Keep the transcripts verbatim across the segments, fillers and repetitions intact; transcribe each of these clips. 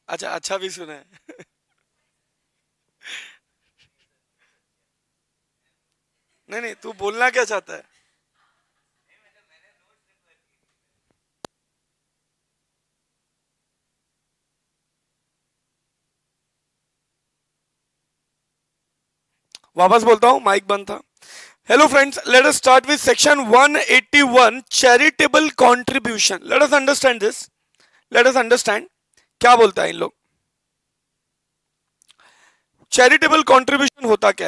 अच्छा अच्छा भी सुना है। नहीं नहीं, तू बोलना क्या चाहता है? वापस बोलता हूं, माइक बंद था। Hello friends, let us start with section one eighty one, charitable contribution. Let us understand this. Let us understand क्या बोलता है इन लोग। चैरिटेबल कंट्रीब्यूशन होता क्या है?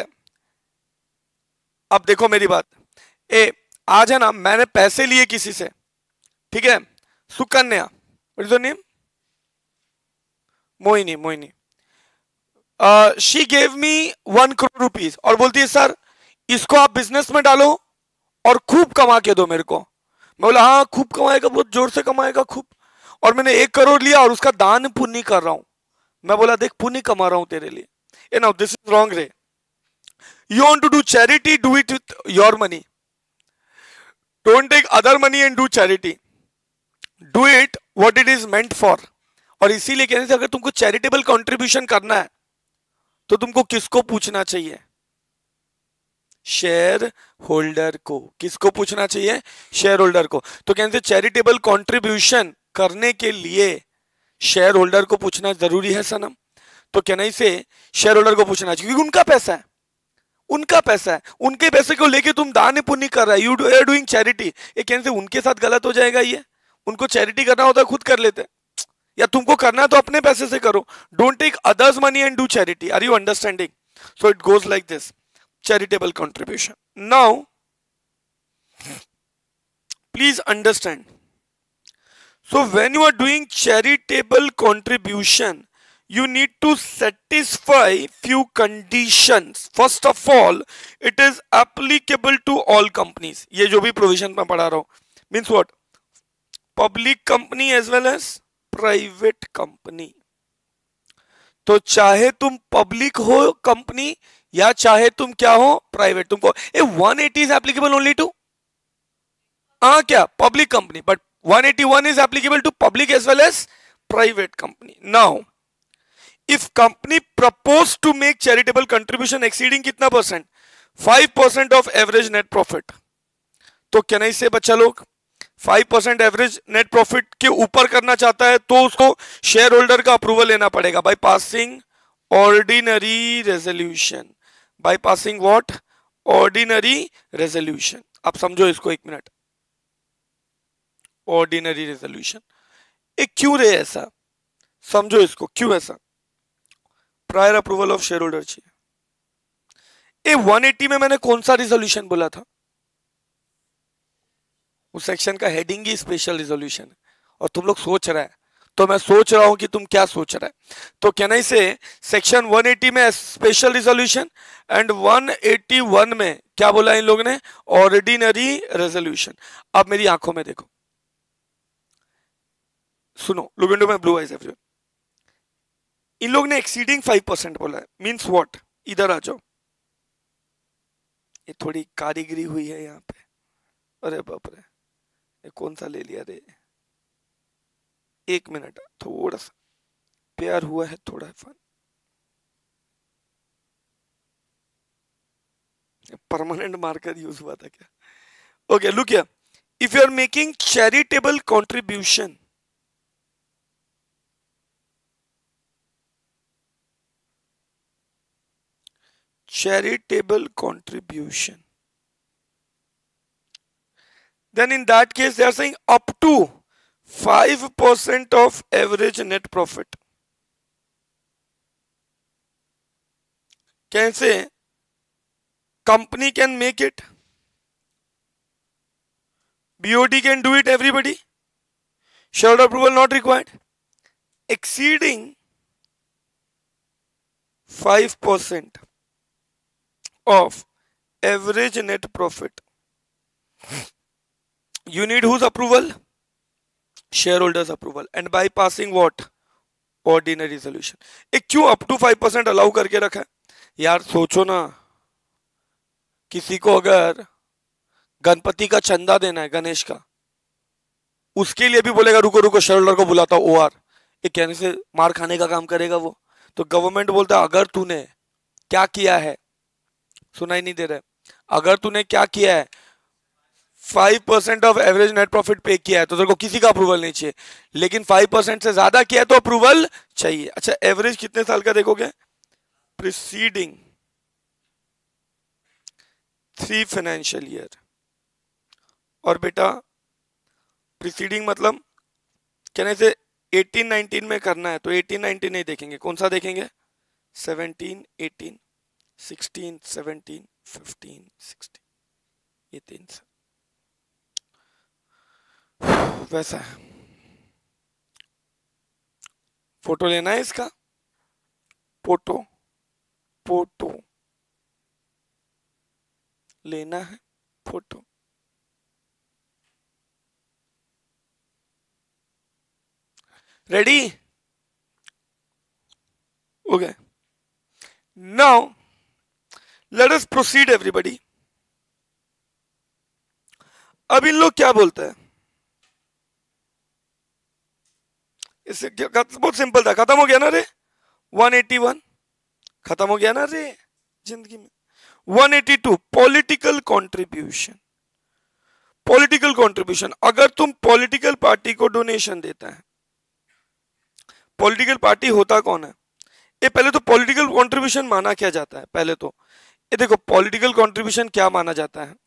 अब देखो मेरी बात। ए, आज है ना, मैंने पैसे लिए किसी से, ठीक है? Sukanya, what is your name? Mohini, Mohini. She gave me one crore rupees और बोलती है सर इसको आप बिजनेस में डालो और खूब कमा के दो मेरे को। मैं बोला हाँ खूब कमाएगा, बहुत जोर से कमाएगा खूब। और मैंने एक करोड़ लिया और उसका दान पुण्य कर रहा हूं। मैं बोला देख पुण्य कमा रहा हूं तेरे लिए। ये नाउ दिस इज रॉन्ग रे। You want to do charity, do it with your money. Don't take other money and do charity. Do it what it is meant for. और इसीलिए कहने से अगर तुमको चैरिटेबल कंट्रीब्यूशन करना है तो तुमको किसको पूछना चाहिए? शेयर होल्डर को। किसको पूछना चाहिए? शेयर होल्डर को। तो कहने से चैरिटेबल कंट्रीब्यूशन करने के लिए शेयर होल्डर को पूछना जरूरी है सनम। तो कहना से शेयर होल्डर को पूछना चाहिए क्योंकि उनका पैसा है, उनका पैसा है। उनके पैसे को लेके तुम दान पुण्य कर रहा है, यू आर डूइंग चैरिटी। ये कहने से उनके साथ गलत हो जाएगा। ये उनको चैरिटी करना होता है खुद कर लेते, या तुमको करना है तो अपने पैसे से करो। Don't take others money and do charity. Are you understanding? So it goes like this, charitable contribution. Now please understand, so when you are doing charitable contribution you need to satisfy few conditions. First of all, it is applicable to all companies. ये जो भी provision मैं पढ़ा रहा हूं means what? Public company as well as private company. तो चाहे तुम पब्लिक हो कंपनी या चाहे तुम क्या हो प्राइवेट, तुमको a one eighty is applicable only to हाँ क्या public company, but one eighty one is applicable to public as well as private company. Now if company propose to make charitable contribution exceeding कितना percent? Five percent of average net profit. तो क्या नहीं से बच्चा लोग five percent average net profit के ऊपर करना चाहता है तो उसको शेयर होल्डर का अप्रूवल लेना पड़ेगा by passing ordinary resolution. By passing what? Ordinary resolution. आप समझो इसको एक मिनट. ऑर्डिनरी रेजोल्यूशन एक क्यों रे ऐसा? समझो इसको क्यों ऐसा. Prior approval of share holder चाहिए. ए वन एटी में मैंने कौन सा रिजोल्यूशन बोला था? उस सेक्शन का हेडिंग ही स्पेशल रिजोल्यूशन है. और तुम लोग सोच रहा है तो मैं सोच रहा हूं कि तुम क्या सोच रहा है. तो कहना ही से सेक्शन वन एटी में special resolution and one eighty one में क्या बोला इन लोगों ने? Ordinary resolution. अब मेरी आंखों में देखो, सुनो, look into my blue eyes everyone. इन लोग ने एक्सीडिंग फाइव परसेंट बोला है. Means what? इधर आ जाओ. ये थोड़ी कारीगरी हुई है यहाँ पे. अरे बाप रे, ये कौन सा ले लिया रे? एक मिनट, थोड़ा सा प्यार हुआ है, थोड़ा फन. परमानेंट मार्कर यूज हुआ था क्या? Okay look here. If you are making charitable contribution, charitable contribution, then in that case they are saying up to five percent of average net profit. कैसे company can make it? B O D can do it, everybody. Shareholder approval not required. Exceeding five percent of average net profit, you need whose approval? Shareholders approval. And by passing what? Ordinary resolution. एक क्यों up to five percent allow करके रखा है यार? सोचो ना, किसी को अगर गणपति का चंदा देना है, गणेश का, उसके लिए भी बोलेगा रुको रुको शेयर होल्डर को बुलाता हूं. ओआर एक कहने से मार खाने का काम करेगा वो। तो गवर्नमेंट बोलता है अगर तूने क्या किया है, सुना ही नहीं दे रहा है, अगर तूने क्या किया है, five percent of average net profit पे किया है तो तेरे को किसी का अप्रूवल नहीं चाहिए, लेकिन फाइव परसेंट से ज्यादा किया है तो अप्रूवल चाहिए। अच्छा, एवरेज कितने साल का देखोगे? Preceding three financial year. और बेटा प्रिसीडिंग मतलब कहने से एटीन नाइनटीन में करना है तो एटीन नाइनटीन नहीं देखेंगे, कौन सा देखेंगे? Seventeen eighteen sixteen seventeen fifteen sixteen, ये तीन सा वैसा है। फोटो लेना है इसका, फोटो फोटो लेना है, photo. Ready? Okay, now let us proceed everybody. अब इन लोग क्या बोलते हैं, इससे बहुत सिंपल था, खत्म हो गया ना रे वन एटी वन, खत्म हो गया ना रे जिंदगी में। One eighty two political contribution. Political contribution, अगर तुम पॉलिटिकल पार्टी को डोनेशन देता है, पॉलिटिकल पार्टी होता कौन है? ये पहले तो पॉलिटिकल कंट्रीब्यूशन माना क्या जाता है, पहले तो ये देखो पॉलिटिकल कंट्रीब्यूशन क्या माना जाता है।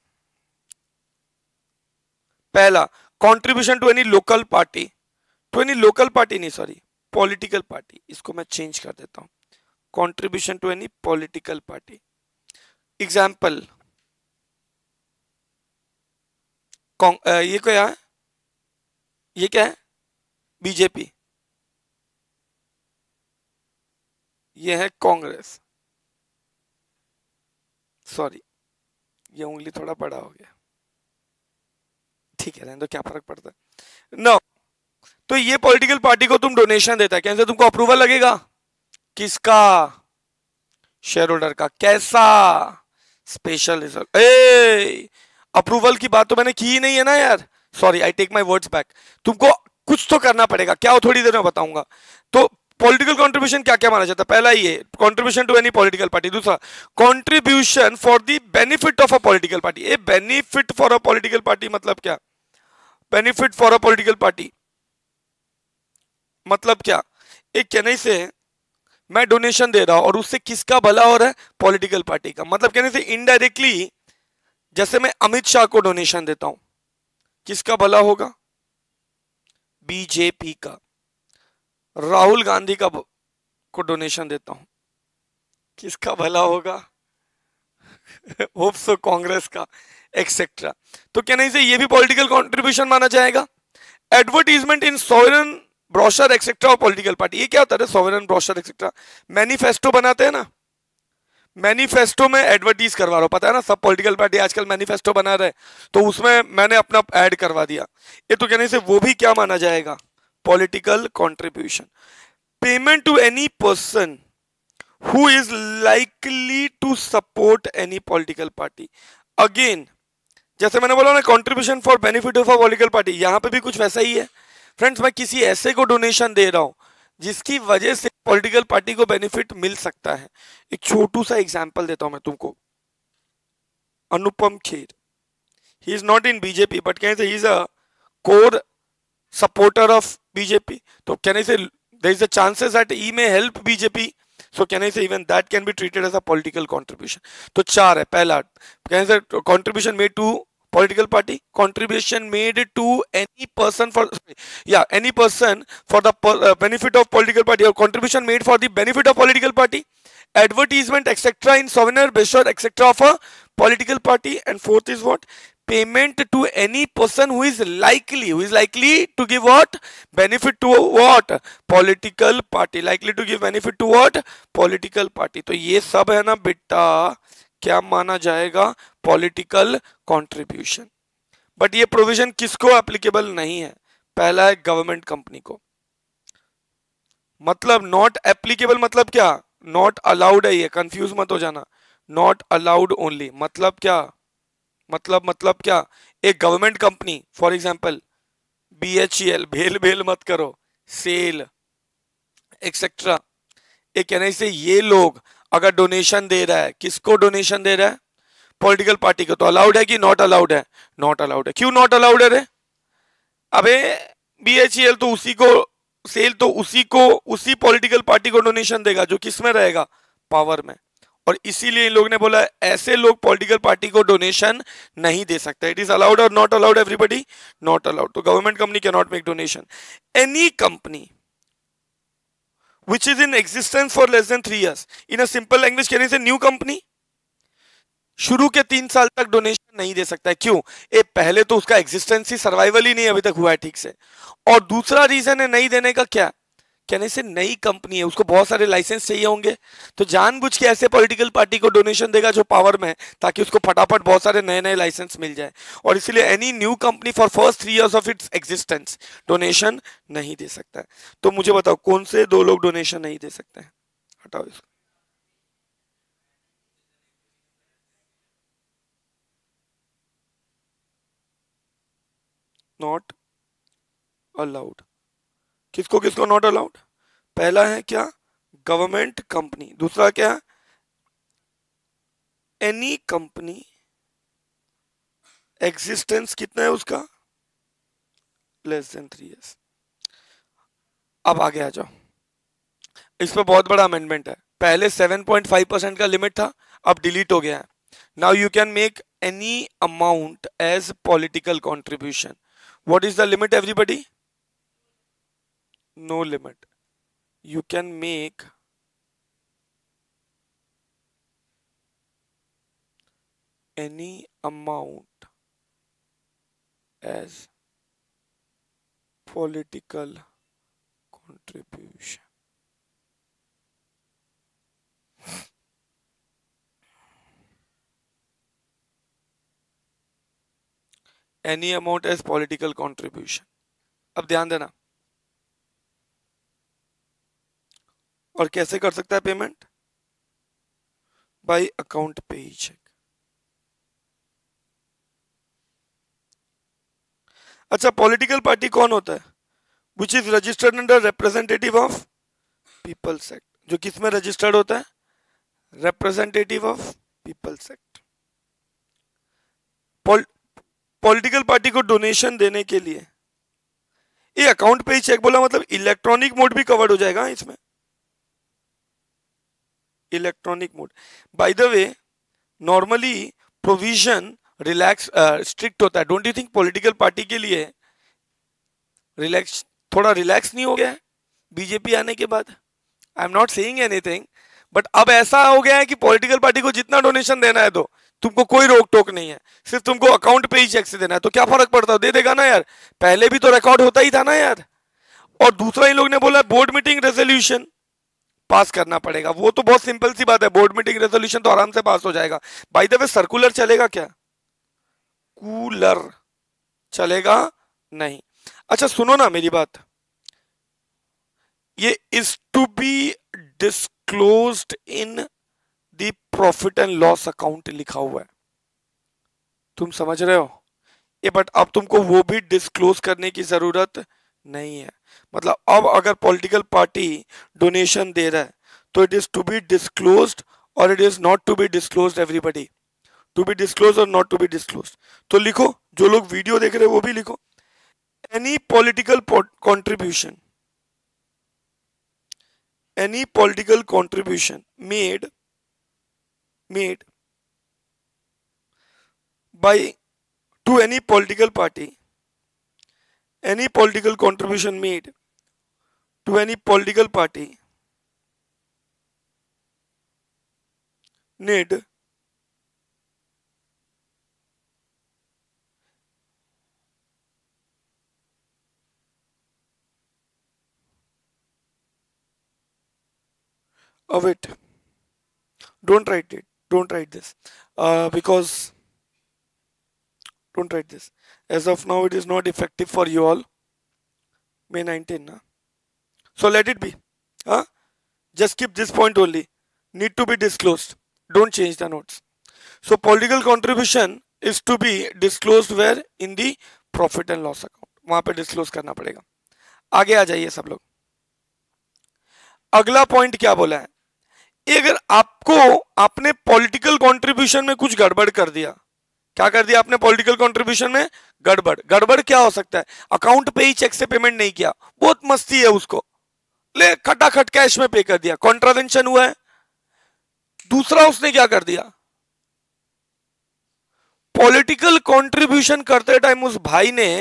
पहला, contribution to any local party, to any local party नहीं सॉरी पॉलिटिकल पार्टी, इसको मैं चेंज कर देता हूं, contribution to any political party. Example, ये क्या है, ये क्या है? बीजेपी, ये है कांग्रेस, सॉरी ये उंगली थोड़ा बड़ा हो गया, ठीक है रहने दो, क्या फर्क पड़ता है। नो, तो ये पॉलिटिकल पार्टी को तुम डोनेशन देता है, कैसे तुमको अप्रूवल लगेगा? किसका? शेयर होल्डर का। कैसा? Special reserve. ए अप्रूवल की बात तो मैंने की ही नहीं है ना यार, sorry I take my words back. तुमको कुछ तो करना पड़ेगा, क्या हो थोड़ी देर में बताऊंगा। तो पॉलिटिकल कंट्रीब्यूशन क्या क्या माना जाता है? पहला ये contribution to any political party. दूसरा contribution for the benefit of a political party. A benefit for a political party मतलब क्या? Benefit for a political party मतलब क्या? एक कहने से मैं डोनेशन दे रहा हूं और उससे किसका भला हो रहा है? पॉलिटिकल पार्टी का। मतलब कहने से इनडायरेक्टली, जैसे मैं अमित शाह को डोनेशन देता हूं, किसका भला होगा? बीजेपी का। राहुल गांधी का को डोनेशन देता हूं, किसका भला होगा? होप सो कांग्रेस का, एक्सेट्रा। तो कहने से ये भी पॉलिटिकल कंट्रीब्यूशन माना जाएगा। एडवर्टीजमेंट इन सॉवरेन ब्रोशर एक्सेट्रा और पॉलिटिकल पार्टी, ये क्या होता है? सॉवरेन ब्रोशर एक्सेट्रा, मैनिफेस्टो बनाते हैं ना, मैनिफेस्टो में एडवर्टीज करवा रहा हूं, पता है ना सब पॉलिटिकल पार्टी आजकल मैनिफेस्टो बना रहे, तो उसमें मैंने अपना ऐड करवा दिया, ये तो कहने से वो भी क्या माना जाएगा? Political contribution. Payment to any person who is likely to support any political party. Again जैसे मैंने बोला ना contribution for benefit of a political party, यहां पे भी कुछ वैसा ही है फ्रेंड्स। मैं किसी ऐसे को डोनेशन दे रहा हूं जिसकी वजह से पॉलिटिकल पार्टी को बेनिफिट मिल सकता है। एक छोटू सा एग्जांपल देता हूं मैं तुमको। Anupam Kher, he is not in BJP but कहने से he is a core supporter of BJP, तो कहने से there is a chances that he may help BJP, so कहने से even that can be treated as a political contribution. तो चार है। पहला कहने से contribution made to political party, contribution made to any person for yeah any person for the uh, benefit of political party, or contribution made for the benefit of political party, advertisement etc in souvenir brochure etc of a political party. And fourth is what? Payment to any person who is likely who is likely to give what? Benefit to what? Political party, likely to give benefit to what? Political party. तो ये सब है ना बेटा, क्या माना जाएगा? Political contribution. But ये प्रोविजन किसको एप्लीकेबल नहीं है? पहला है गवर्नमेंट कंपनी को। मतलब नॉट एप्लीकेबल मतलब क्या? नॉट अलाउड है, ये कंफ्यूज मत हो जाना। नॉट अलाउड ओनली मतलब क्या? मतलब मतलब क्या? एक government company for example B H E L, भेल भेल मत करो, सेल एक्सेट्रा। एक कहने से ये लोग अगर डोनेशन दे रहा है, किसको डोनेशन दे रहा है? पॉलिटिकल पार्टी को, तो अलाउड है कि नॉट अलाउड है? नॉट अलाउड है। क्यों नॉट अलाउड है रे? अबे बीएचईएल तो उसी को सेल तो उसी को उसी पॉलिटिकल पार्टी को डोनेशन देगा जो किस में रहेगा? पावर में। और इसीलिए इन लोगों ने बोला ऐसे लोग पॉलिटिकल पार्टी को डोनेशन नहीं दे सकते। इट इज अलाउड और not allowed everybody? Not allowed. तो government company can not make donation. Any company which is in existence for less than three years, in a simple language कहने से new company शुरू के तीन साल तक donation नहीं दे सकता है। क्यों? ए पहले तो उसका एग्जिस्टेंस ही सर्वाइवल ही नहीं अभी तक हुआ है ठीक से, और दूसरा रीजन है नहीं देने का क्या? कहने से नई कंपनी है, उसको बहुत सारे लाइसेंस चाहिए होंगे, तो जानबूझ के ऐसे पॉलिटिकल पार्टी को डोनेशन देगा जो पावर में है, ताकि उसको फटाफट बहुत सारे नए नए लाइसेंस मिल जाए। और इसलिए any new company for first three years of its existence donation नहीं दे सकता है। तो मुझे बताओ कौन से दो लोग डोनेशन नहीं दे सकते हैं? हटाओ इसको। Not allowed. किसको किसको नॉट अलाउड? पहला है क्या? Government company. दूसरा क्या? एनी कंपनी एग्जिस्टेंस कितना है उसका? Less than three years. अब आगे आ जाओ, इस पर बहुत बड़ा अमेंडमेंट है। पहले सेवन पॉइंट फाइव परसेंट का लिमिट था, अब डिलीट हो गया है। Now you can make any amount as political contribution. What is the limit everybody? No limit. You can make any amount as political contribution. Any amount as political contribution. अब ध्यान देना। और कैसे कर सकता है पेमेंट? बाय अकाउंट पे ही cheque. अच्छा, पॉलिटिकल पार्टी कौन होता है? Which is registered under representative of people's act. जो किस में रजिस्टर्ड होता है? Representative of people's act. Political party को डोनेशन देने के लिए ये अकाउंट पे ही चेक बोला, मतलब इलेक्ट्रॉनिक मोड भी कवर्ड हो जाएगा इसमें। Electronic mode. By the way normally provision relax strict होता है। Don't you think political party के लिए रिलैक्स थोड़ा रिलैक्स नहीं हो गया है बीजेपी आने के बाद? I am not saying anything, but अब ऐसा हो गया है कि पॉलिटिकल पार्टी को जितना डोनेशन देना है दो, तुमको कोई रोक टोक नहीं है, सिर्फ तुमको अकाउंट पे ही चेक से देना है। तो क्या फर्क पड़ता है? दे देगा ना यार, पहले भी तो रिकॉर्ड होता ही था ना यार। और दूसरा इन लोग ने बोला बोर्ड मीटिंग रेजोल्यूशन पास करना पड़ेगा। वो तो बहुत सिंपल सी बात है, बोर्ड मीटिंग रेजोल्यूशन तो आराम से पास हो जाएगा। बाय द वे सर्कुलर चलेगा क्या? कूलर चलेगा नहीं। अच्छा सुनो ना मेरी बात, ये is to be disclosed in the profit and loss account लिखा हुआ है, तुम समझ रहे हो ये? बट अब तुमको वो भी डिस्क्लोज करने की जरूरत नहीं है। मतलब अब अगर पॉलिटिकल पार्टी डोनेशन दे रहा है तो it is to be disclosed और it is not to be disclosed everybody. To be disclose और नॉट टू बी डिस्क्लोज। तो लिखो, जो लोग वीडियो देख रहे हैं वो भी लिखो, any political contribution any political contribution made made by to any political party any political contribution made to any political party need oh wait, don't write it, don't write this uh, because don't write this. As of now it is not effective for you all. May nineteenth na? So let it be. Huh? Just keep this point only, need to be disclosed, don't change the notes. So political contribution is to be disclosed where? In the profit and loss account, वहां पे disclose करना पड़ेगा। आगे आ जाइए सब लोग। अगला point क्या बोला है, अगर आपको आपने पॉलिटिकल कंट्रीब्यूशन में कुछ गड़बड़ कर दिया, क्या कर दिया आपने पॉलिटिकल कंट्रीब्यूशन में गड़बड़, गड़बड़ क्या हो सकता है, अकाउंट पे ही चेक से पेमेंट नहीं किया, बहुत मस्ती है उसको, ले खटाखट कैश में पे कर दिया, कॉन्ट्रावेंशन हुआ है। दूसरा उसने क्या कर दिया, पॉलिटिकल कंट्रीब्यूशन करते टाइम उस भाई ने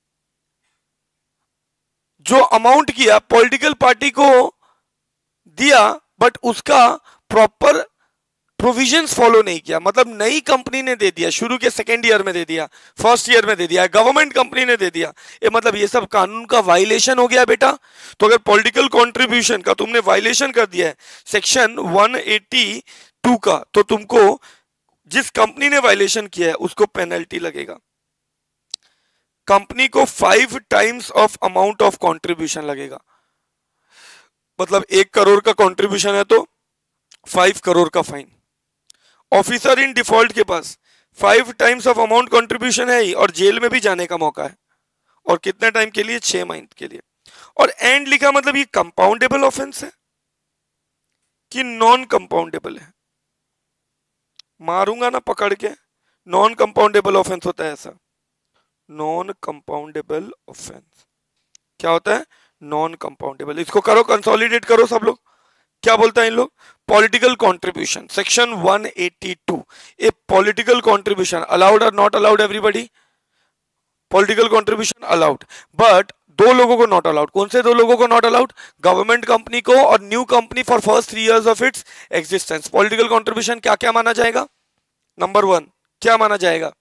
जो अमाउंट किया पॉलिटिकल पार्टी को दिया, बट उसका प्रॉपर प्रोविजंस फॉलो नहीं किया, मतलब नई कंपनी ने दे दिया, शुरू के सेकेंड ईयर में दे दिया, फर्स्ट ईयर में दे दिया, गवर्नमेंट कंपनी ने दे दिया, ये मतलब ये सब कानून का वायलेशन हो गया बेटा। तो अगर पॉलिटिकल कंट्रीब्यूशन का तुमने वायलेशन कर दिया है सेक्शन वन एटी टू का, तो तुमको जिस कंपनी ने वायलेशन किया है उसको पेनल्टी लगेगा, कंपनी को five times of amount of contribution लगेगा, मतलब एक करोड़ का कंट्रीब्यूशन है तो फाइव करोड़ का फाइन। ऑफिसर इन डिफॉल्ट के पास five times of amount contribution है ही, और जेल में भी जाने का मौका है, और कितने टाइम के लिए, छह महीने के लिए। और एंड लिखा मतलब ये कंपाउंडेबल ऑफेंस है कि नॉन कंपाउंडेबल है, मारूंगा ना पकड़ के, नॉन कंपाउंडेबल ऑफेंस होता है ऐसा, नॉन कंपाउंडेबल ऑफेंस क्या होता है, नॉन कंपाउंडेबल। इसको करो कंसोलिडेट करो सब लोग, क्या बोलता है इन लोग, political contribution section one eighty two, a political contribution allowed और not allowed, everybody political contribution allowed, but दो लोगों को नॉट अलाउड, कौन से दो लोगों को नॉट अलाउड, गवर्नमेंट कंपनी को और new company for first three years of its existence. Political contribution क्या क्या माना जाएगा, नंबर वन क्या माना जाएगा,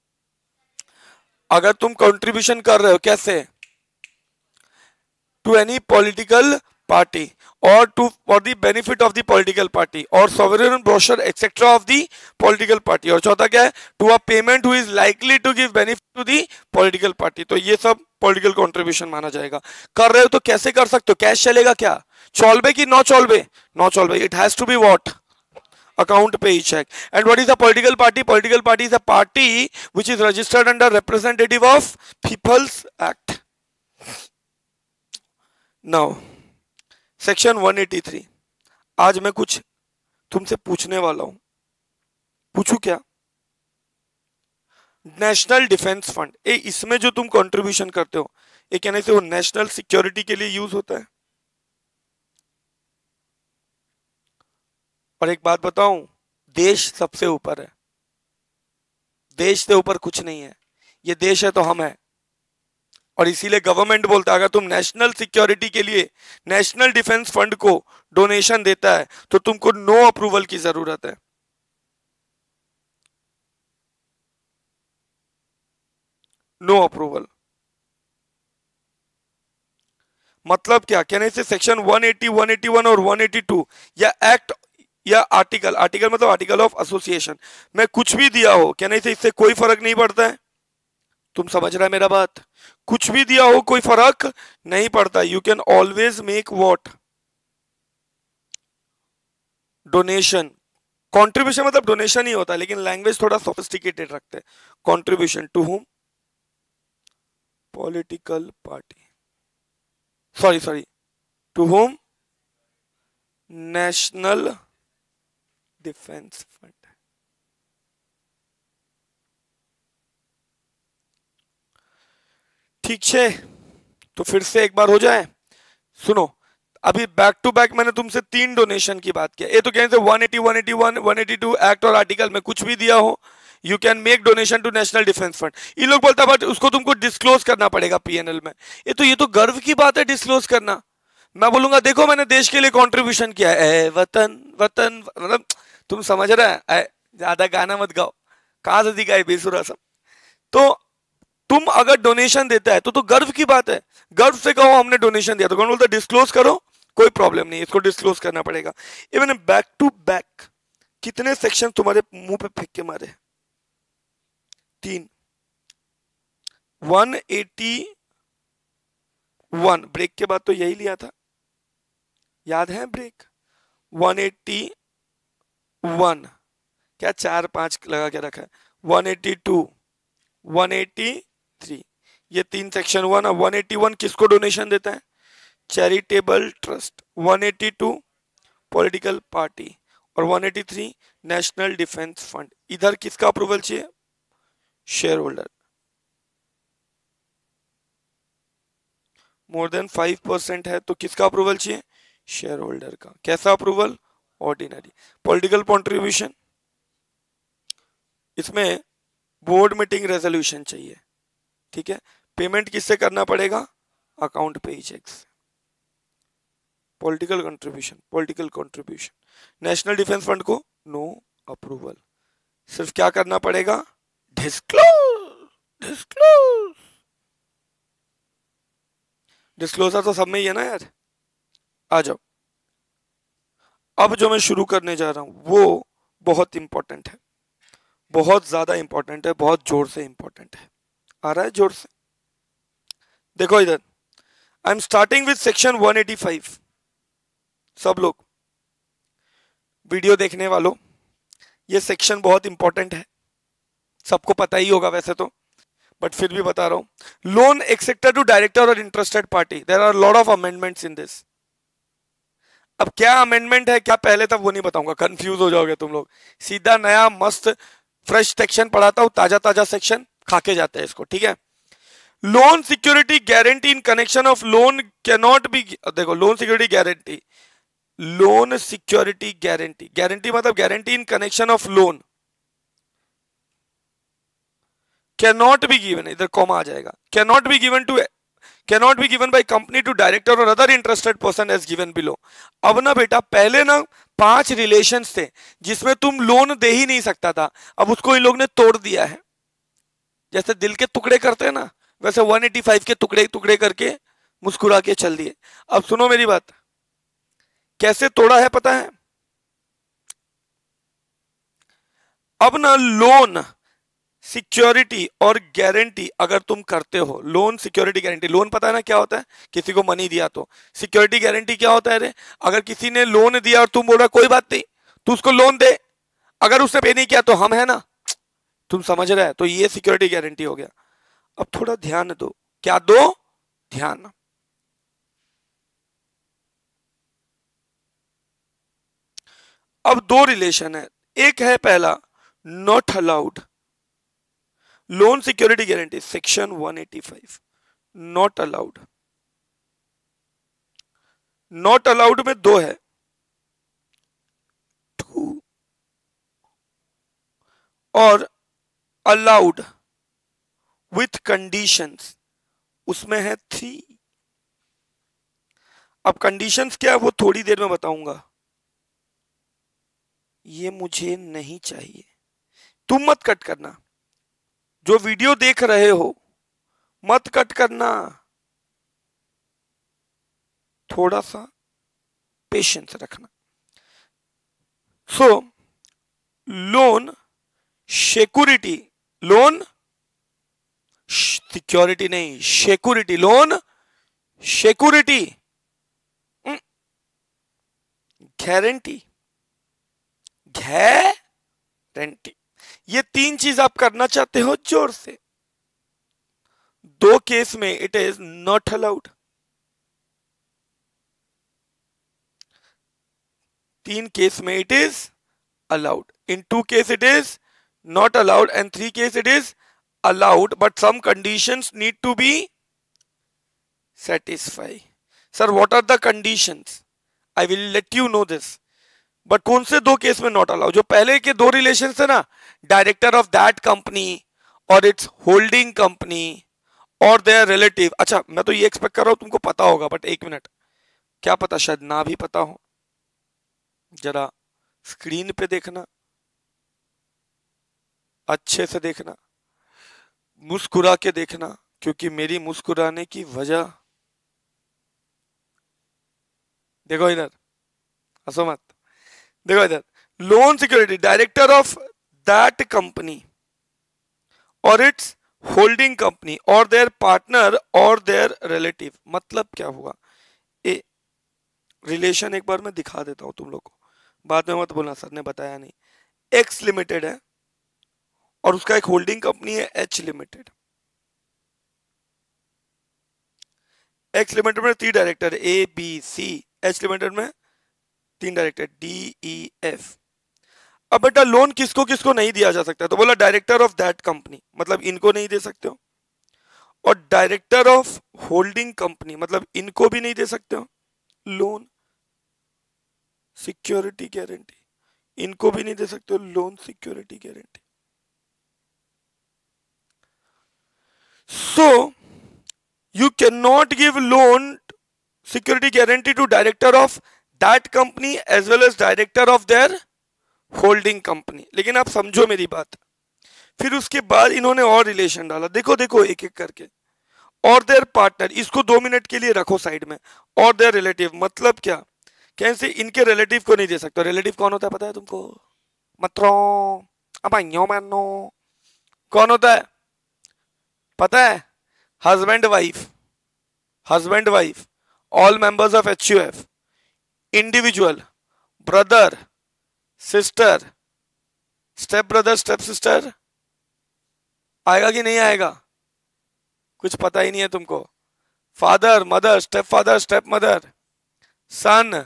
अगर तुम कंट्रीब्यूशन कर रहे हो कैसे, to any political party or to for the benefit of the political party or sovereign brochure etc of the political party, और चौथा क्या है, to a payment who is likely to give benefit to the political party। तो ये सब political contribution माना जाएगा। कर रहे हो तो कैसे कर सकते हो, कैश चलेगा क्या, चॉलबे की नॉ चॉलबे, नॉ चॉलबे, it has to be what, account pay check। and what is a political party, political party is a party which is registered under representative of people's act। now section one eighty three, आज मैं कुछ तुमसे पूछने वाला हूं, पूछू क्या, national defence fund, ए इसमें जो तुम कंट्रीब्यूशन करते हो ये कहने से वो नेशनल सिक्योरिटी के लिए यूज होता है। और एक बात बताऊं, देश सबसे ऊपर है, देश से ऊपर कुछ नहीं है, ये देश है तो हम है, और इसीलिए गवर्नमेंट बोलता है अगर तुम नेशनल सिक्योरिटी के लिए नेशनल डिफेंस फंड को डोनेशन देता है तो तुमको नो अप्रूवल की जरूरत है। नो अप्रूवल मतलब क्या, कहने से section one eighty, one eighty one और वन एटी टू या एक्ट या आर्टिकल, आर्टिकल मतलब आर्टिकल ऑफ एसोसिएशन में कुछ भी दिया हो, कहने से इससे कोई फर्क नहीं पड़ता है। तुम समझ रहे मेरा बात, कुछ भी दिया हो कोई फर्क नहीं पड़ता, you can always make what, donation. Contribution मतलब डोनेशन ही होता है, लेकिन लैंग्वेज थोड़ा सोफिस्टिकेटेड रखते हैं। Contribution to whom, political party, sorry sorry to whom, national defence fund. ठीक है, तो फिर से एक बार हो जाए, सुनो अभी बैक टू बैक मैंने तुमसे तीन डोनेशन की बात किया, ये तो कहने से one eighty, one eighty one, one eighty two act और आर्टिकल में कुछ भी दिया हो you can make donation to national defence fund. ये लोग बोलता है बट उसको तुमको डिस्क्लोज करना पड़ेगा पीएनएल में, ये तो ये तो गर्व की बात है डिस्क्लोज करना। मैं बोलूंगा देखो मैंने देश के लिए कंट्रीब्यूशन किया है, ए, वतन वतन, मतलब तुम समझ रहे हैं, ज्यादा गाना मत गाओ, कहां से दिखाए बेसुरा सब। तो तुम अगर डोनेशन देता है तो तो गर्व की बात है, गर्व से कहो हमने डोनेशन दिया, तो कौन बोलता है डिस्क्लोज करो, कोई प्रॉब्लम नहीं, इसको डिस्क्लोज करना पड़ेगा। ये मैंने बैक टू बैक कितने सेक्शन तुम्हारे मुंह पे फेंक के मारे, तीन। वन एटी वन ब्रेक के बाद तो यही लिया था, याद है ब्रेक, वन एटी वन क्या चार पांच लगा के रखा है, one eighty two, one eighty three, ये तीन सेक्शन हुआ ना। वन एटी वन किसको डोनेशन देता है, charitable trust, one eighty two political party और one eighty three national defence fund. इधर किसका अप्रूवल चाहिए? Share holder. More than five percent है तो किसका अप्रूवल चाहिए? शेयर होल्डर का। कैसा अप्रूवल? ऑर्डिनरी। पॉलिटिकल कॉन्ट्रीब्यूशन, इसमें बोर्ड मीटिंग रेजोल्यूशन चाहिए, ठीक है। पेमेंट किससे करना पड़ेगा? अकाउंट पे ही चेक से। Political contribution, political contribution. National defence fund को नो अप्रूवल, सिर्फ क्या करना पड़ेगा? Disclose, disclose. डिस्क्लोजर तो सब में ही है ना यार। आ जाओ, अब जो मैं शुरू करने जा रहा हूं वो बहुत इंपॉर्टेंट है, बहुत ज्यादा इंपॉर्टेंट है, बहुत जोर से इंपॉर्टेंट है। आ रहा है जोर से? देखो इधर, I am starting with section one eighty five. सब लोग वीडियो देखने वालों, ये सेक्शन बहुत इंपॉर्टेंट है, सबको पता ही होगा वैसे तो, बट फिर भी बता रहा हूं। लोन एक्सेप्टेड टू डायरेक्टर और interested party, there are lot of amendments in this. अब क्या अमेंडमेंट है क्या पहले तक वो नहीं बताऊंगा, कंफ्यूज हो जाओगे तुम लोग। सीधा नया मस्त फ्रेश सेक्शन पढ़ाता हूं, ताजा ताजा सेक्शन खा के जाते हैं इसको, ठीक है। Loan security guarantee in connection of loan can not be, देखो loan security guarantee, loan security guarantee, guarantee मतलब guarantee in connection of loan can not be given, इधर कॉमा आ जाएगा, can not be given to, cannot be given by company to director or other interested person as given below। अब ना बेटा, पहले ना पांच रिलेशंस थे जिसमें तुम लोन दे ही नहीं सकता था, अब उसको इन लोग ने तोड़ दिया है। जैसे दिल के टुकड़े करते हैं ना, वैसे वन एटी फाइव के टुकड़े टुकड़े करके मुस्कुरा के चल दिए। अब सुनो मेरी बात, कैसे तोड़ा है पता है? अब ना लोन सिक्योरिटी और गारंटी अगर तुम करते हो, लोन सिक्योरिटी गारंटी, लोन पता है ना क्या होता है? किसी को मनी दिया तो। सिक्योरिटी गारंटी क्या होता है? रे अगर किसी ने लोन दिया और तुम बोल रहा कोई बात नहीं तू उसको लोन दे, अगर उसने पे नहीं किया तो हम है ना, तुम समझ रहे हैं? तो ये सिक्योरिटी गारंटी हो गया। अब थोड़ा ध्यान दो, क्या दो? ध्यान। अब दो रिलेशन है, एक है पहला not allowed, loan security guarantee section one eighty five, not allowed. Not allowed में दो है, टू, और अलाउड विथ कंडीशंस, उसमें है थ्री। अब कंडीशंस क्या है वो थोड़ी देर में बताऊंगा। ये मुझे नहीं चाहिए, तुम मत कट करना, जो वीडियो देख रहे हो मत कट करना, थोड़ा सा पेशेंस रखना। So loan security, loan security नहीं security, loan security guarantee, guarantee, ये तीन चीज आप करना चाहते हो जोर से। दो केस में इट इज नॉट अलाउड, तीन केस में it is allowed, in two case it is not allowed and three case it is allowed, but some conditions need to be satisfied. Sir, what are the conditions? I will let you know this. But कौन से दो case में not allow? जो पहले के दो relation थे ना, डायरेक्टर ऑफ दैट कंपनी और इट्स होल्डिंग कंपनी और देयर रिलेटिव। अच्छा, मैं तो ये एक्सपेक्ट कर रहा हूं तुमको पता होगा, बट एक मिनट, क्या पता शायद ना भी पता हो। जरा स्क्रीन पे देखना, अच्छे से देखना, मुस्कुरा के देखना, क्योंकि मेरी मुस्कुराने की वजह, देखो इधर, हंसो मत, देखो इधर, loan security director of that company और इट्स होल्डिंग कंपनी और देयर पार्टनर और देयर रिलेटिव। मतलब क्या हुआ? ए रिलेशन एक बार मैं दिखा देता हूं तुम लोग को, बाद में मत बोलना सर ने बताया नहीं। एक्स लिमिटेड है और उसका एक होल्डिंग कंपनी है एच लिमिटेड। एक्स लिमिटेड में तीन director A B C, H limited में तीन डायरेक्टर डी ई एफ। अब बेटा लोन किसको किसको नहीं दिया जा सकता, तो बोला डायरेक्टर ऑफ दैट कंपनी, मतलब इनको नहीं दे सकते हो, और डायरेक्टर ऑफ होल्डिंग कंपनी, मतलब इनको भी नहीं दे सकते हो लोन सिक्योरिटी गारंटी, इनको भी नहीं दे सकते हो loan security guarantee. So you cannot give loan security guarantee to director of that company as well as director of their holding company। लेकिन आप समझो मेरी बात, फिर उसके बाद इन्होंने और रिलेशन डाला, देखो देखो एक एक करके, और देयर पार्टनर, इसको दो मिनट के लिए रखो साइड में, और देयर रिलेटिव, मतलब क्या, कैसे इनके रिलेटिव को नहीं दे सकते। रिलेटिव कौन होता है पता है तुमको, मतरों अबाइयों मैनो, कौन होता है पता है, husband wife, husband wife, all members of H U F, individual, brother sister, step brother step sister, आएगा कि नहीं आएगा, कुछ पता ही नहीं है तुमको, father mother, step father step mother, son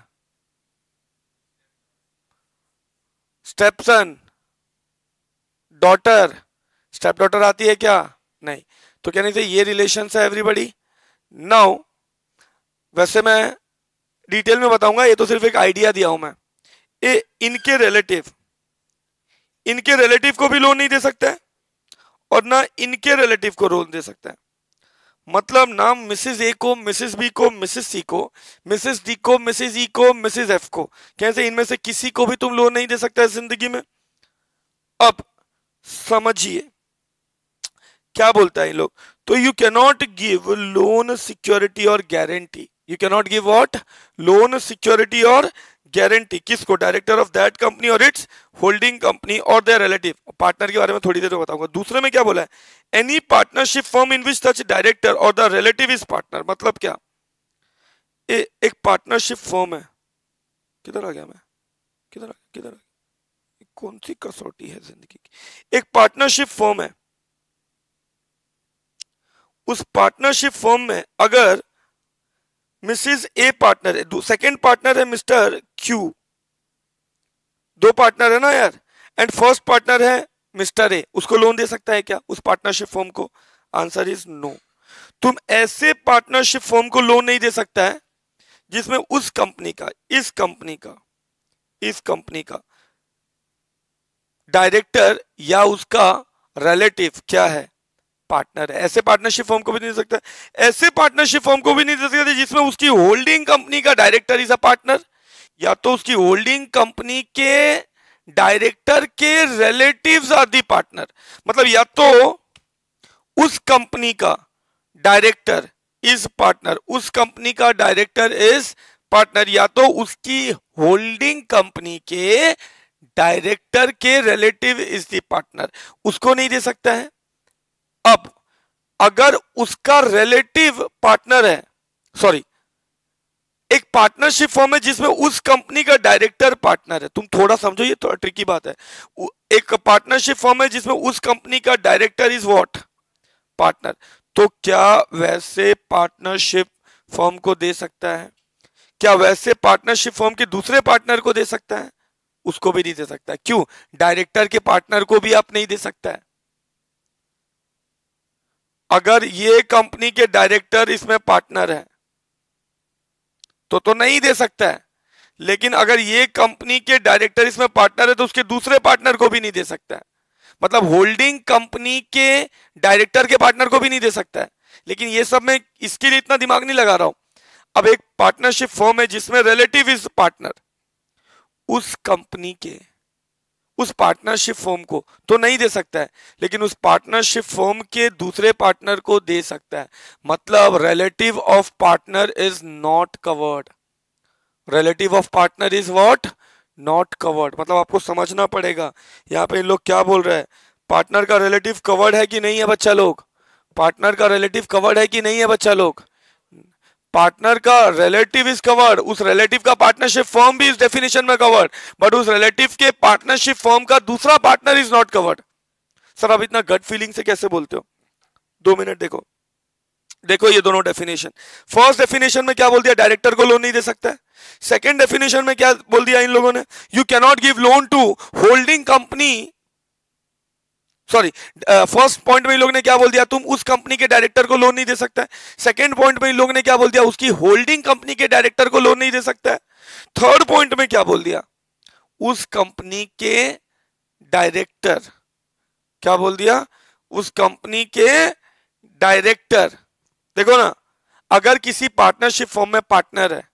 step son, daughter, step daughter आती है क्या, नहीं, तो कहने से ये रिलेशन है एवरीबडी। नाउ वैसे मैं डिटेल में बताऊंगा, ये तो सिर्फ एक आइडिया दिया हूं मैं। ए, इनके रिलेटिव, इनके रिलेटिव को भी लोन नहीं दे सकता है और ना इनके रिलेटिव को लोन दे सकता है, मतलब ना मिसेस ए को, मिसेस बी को, मिसेस सी को, मिसेस डी को, मिसेस ई को, मिसेस एफ को, कैसे इनमें से किसी को भी तुम लोन नहीं दे सकता है जिंदगी में। अब समझिए क्या बोलता है इन लोग, तो you cannot give loan security और guarantee, you cannot give what, loan security और गारंटी, किसको, डायरेक्टर ऑफ दैट कंपनी और इट्स होल्डिंग कंपनी और देयर रिलेटिव। पार्टनर के बारे में थोड़ी देर में बताऊंगा। दूसरे में क्या बोला है, any partnership firm in which such director और द रिलेटिव इज पार्टनर, मतलब क्या, ए, एक पार्टनरशिप फर्म है, किधर आ गया मैं, किधर आ किधर आ गया, कौन सी कसौटी है जिंदगी की, एक पार्टनरशिप फर्म है, उस पार्टनरशिप फर्म में अगर मिसेस ए पार्टनर है, सेकंड पार्टनर है मिस्टर क्यू, दो पार्टनर है ना यार, एंड फर्स्ट पार्टनर है मिस्टर ए, उसको लोन दे सकता है क्या उस पार्टनरशिप फर्म को, आंसर इज नो। तुम ऐसे पार्टनरशिप फर्म को लोन नहीं दे सकता है जिसमें उस कंपनी का, इस कंपनी का, इस कंपनी का डायरेक्टर या उसका रिलेटिव क्या है, पार्टनर है। ऐसे पार्टनरशिप फर्म को भी नहीं दे सकता, ऐसे पार्टनरशिप फर्म को भी नहीं दे सकता जिसमें उसकी होल्डिंग कंपनी का डायरेक्टर इज अ पार्टनर, या तो उसकी होल्डिंग कंपनी के डायरेक्टर के रिलेटिव्स आर दी पार्टनर, मतलब या तो उस कंपनी का डायरेक्टर इज पार्टनर, उस कंपनी का डायरेक्टर इज पार्टनर, या तो उसकी होल्डिंग कंपनी के डायरेक्टर के रिलेटिव इज दी पार्टनर, उसको नहीं दे सकता है। अब अगर उसका रिलेटिव पार्टनर है, सॉरी एक पार्टनरशिप फॉर्म है जिसमें उस कंपनी का डायरेक्टर पार्टनर है, तुम थोड़ा समझो ये थोड़ा ट्रिकी बात है, एक पार्टनरशिप फॉर्म है जिसमें उस कंपनी का डायरेक्टर इज व्हाट, पार्टनर, तो क्या वैसे पार्टनरशिप फॉर्म को दे सकता है, क्या वैसे पार्टनरशिप फॉर्म के दूसरे पार्टनर को दे सकता है, उसको भी नहीं दे सकता, क्यों, डायरेक्टर के पार्टनर को भी आप नहीं दे सकता है। अगर ये कंपनी के डायरेक्टर इसमें पार्टनर है तो तो नहीं दे सकता है, लेकिन अगर ये कंपनी के डायरेक्टर इसमें पार्टनर है तो उसके दूसरे पार्टनर को भी नहीं दे सकता है, मतलब होल्डिंग कंपनी के डायरेक्टर के पार्टनर को भी नहीं दे सकता है। लेकिन ये सब मैं इसके लिए इतना दिमाग नहीं लगा रहा हूं। अब एक पार्टनरशिप फर्म है जिसमें रिलेटिव इज पार्टनर, उस कंपनी के उस पार्टनरशिप फर्म को तो नहीं दे सकता है, लेकिन उस पार्टनरशिप फर्म के दूसरे पार्टनर को दे सकता है, मतलब relative of partner is not covered, relative of partner is what, not covered. मतलब आपको समझना पड़ेगा यहाँ पे इन लोग क्या बोल रहे हैं, पार्टनर का रिलेटिव कवर्ड है कि नहीं है बच्चा लोग, पार्टनर का रिलेटिव कवर्ड है कि नहीं है बच्चा लोग, पार्टनर का रिलेटिव इज कवर्ड, उस रिलेटिव का पार्टनरशिप फर्म भी इस डेफिनेशन में कवर्ड, बट उस रिलेटिव के पार्टनरशिप फर्म का दूसरा partner is not covered. Sir आप इतना गट फीलिंग से कैसे बोलते हो, दो मिनट देखो, देखो ये दोनों डेफिनेशन, फर्स्ट डेफिनेशन में क्या बोल दिया, डायरेक्टर को लोन नहीं दे सकता है। सेकेंड डेफिनेशन में क्या बोल दिया इन लोगों ने, you can not give loan to holding company, sorry first point में इन लोगों ने क्या बोल दिया, तुम उस कंपनी के डायरेक्टर को लोन नहीं दे सकता है। सेकेंड पॉइंट में इन लोगों ने क्या बोल दिया, उसकी होल्डिंग कंपनी के डायरेक्टर को लोन नहीं दे सकता है। थर्ड पॉइंट में क्या बोल दिया, उस कंपनी के डायरेक्टर, क्या बोल दिया, उस कंपनी के डायरेक्टर, देखो ना, अगर किसी पार्टनरशिप फॉर्म में पार्टनर है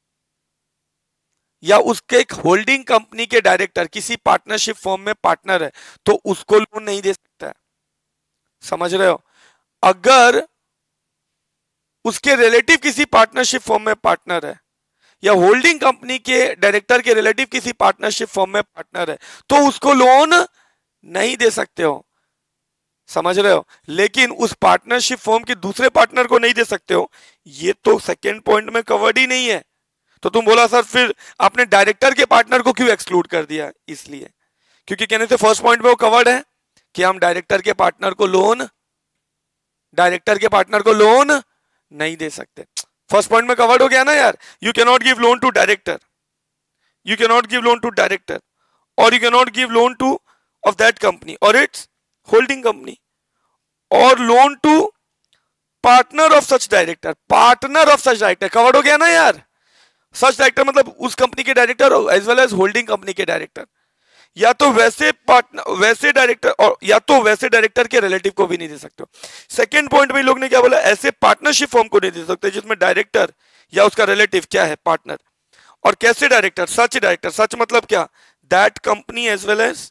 या उसके एक होल्डिंग कंपनी के डायरेक्टर किसी पार्टनरशिप फॉर्म में पार्टनर है तो उसको लोन नहीं दे सकता है, समझ रहे हो। अगर उसके रिलेटिव किसी पार्टनरशिप फॉर्म में पार्टनर है या होल्डिंग कंपनी के डायरेक्टर के रिलेटिव किसी पार्टनरशिप फॉर्म में पार्टनर है तो उसको लोन नहीं दे सकते हो, समझ रहे हो। लेकिन उस पार्टनरशिप फॉर्म के दूसरे पार्टनर को नहीं दे सकते हो, ये तो सेकेंड पॉइंट में कवर्ड ही नहीं है। तो तुम बोला सर फिर आपने डायरेक्टर के पार्टनर को क्यों एक्सक्लूड कर दिया, इसलिए क्योंकि कहने से फर्स्ट पॉइंट में वो कवर्ड है कि हम डायरेक्टर के पार्टनर को लोन डायरेक्टर के पार्टनर को लोन नहीं दे सकते। फर्स्ट पॉइंट में कवर्ड हो गया ना यार, you can not give loan to director, you can not give loan to director और you can not give loan to of that company और इट्स होल्डिंग कंपनी, और loan to partner of such director, partner of such director covered हो गया ना यार। सच director मतलब उस company के director as well as holding company के डायरेक्टर, या तो वैसे पार्टनर वैसे डायरेक्टर और या तो वैसे डायरेक्टर के रिलेटिव को भी नहीं दे सकते हो। सेकंड पॉइंट में लोग ने क्या बोला, ऐसे पार्टनरशिप फॉर्म को नहीं दे सकते जिसमें डायरेक्टर या उसका रिलेटिव क्या है, पार्टनर। और कैसे डायरेक्टर, सच डायरेक्टर, सच मतलब क्या, that company as well as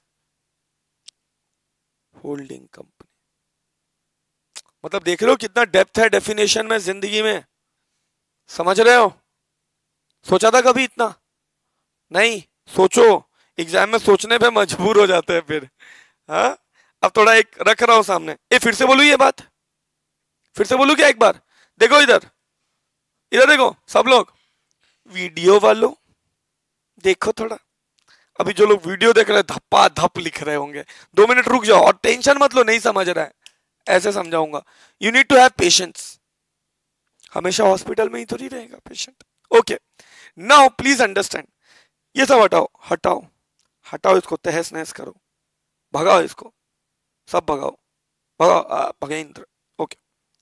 holding company. मतलब देख रहे हो कितना डेप्थ है डेफिनेशन में जिंदगी में, समझ रहे हो। सोचा था कभी इतना नहीं, सोचो, एग्जाम में सोचने पे मजबूर हो जाते हैं फिर। हाँ अब थोड़ा एक रख रहा हूं सामने, ए फिर से बोलू ये बात, फिर से बोलू क्या एक बार, देखो इधर इधर देखो सब लोग, वीडियो वालों देखो थोड़ा, अभी जो लोग वीडियो देख रहे हैं धप्पा धप लिख रहे होंगे, दो मिनट रुक जाओ और टेंशन मत लो, नहीं समझ रहा है ऐसे समझाऊंगा। You need to have patience, हमेशा हॉस्पिटल में ही तो नहीं रहेगा patient. Okay now please understand, ये सब हटाओ हटाओ हटाओ, इसको तहस नहस करो, भगाओ इसको, सब भगाओ भगाओ भगेंद्र। ओके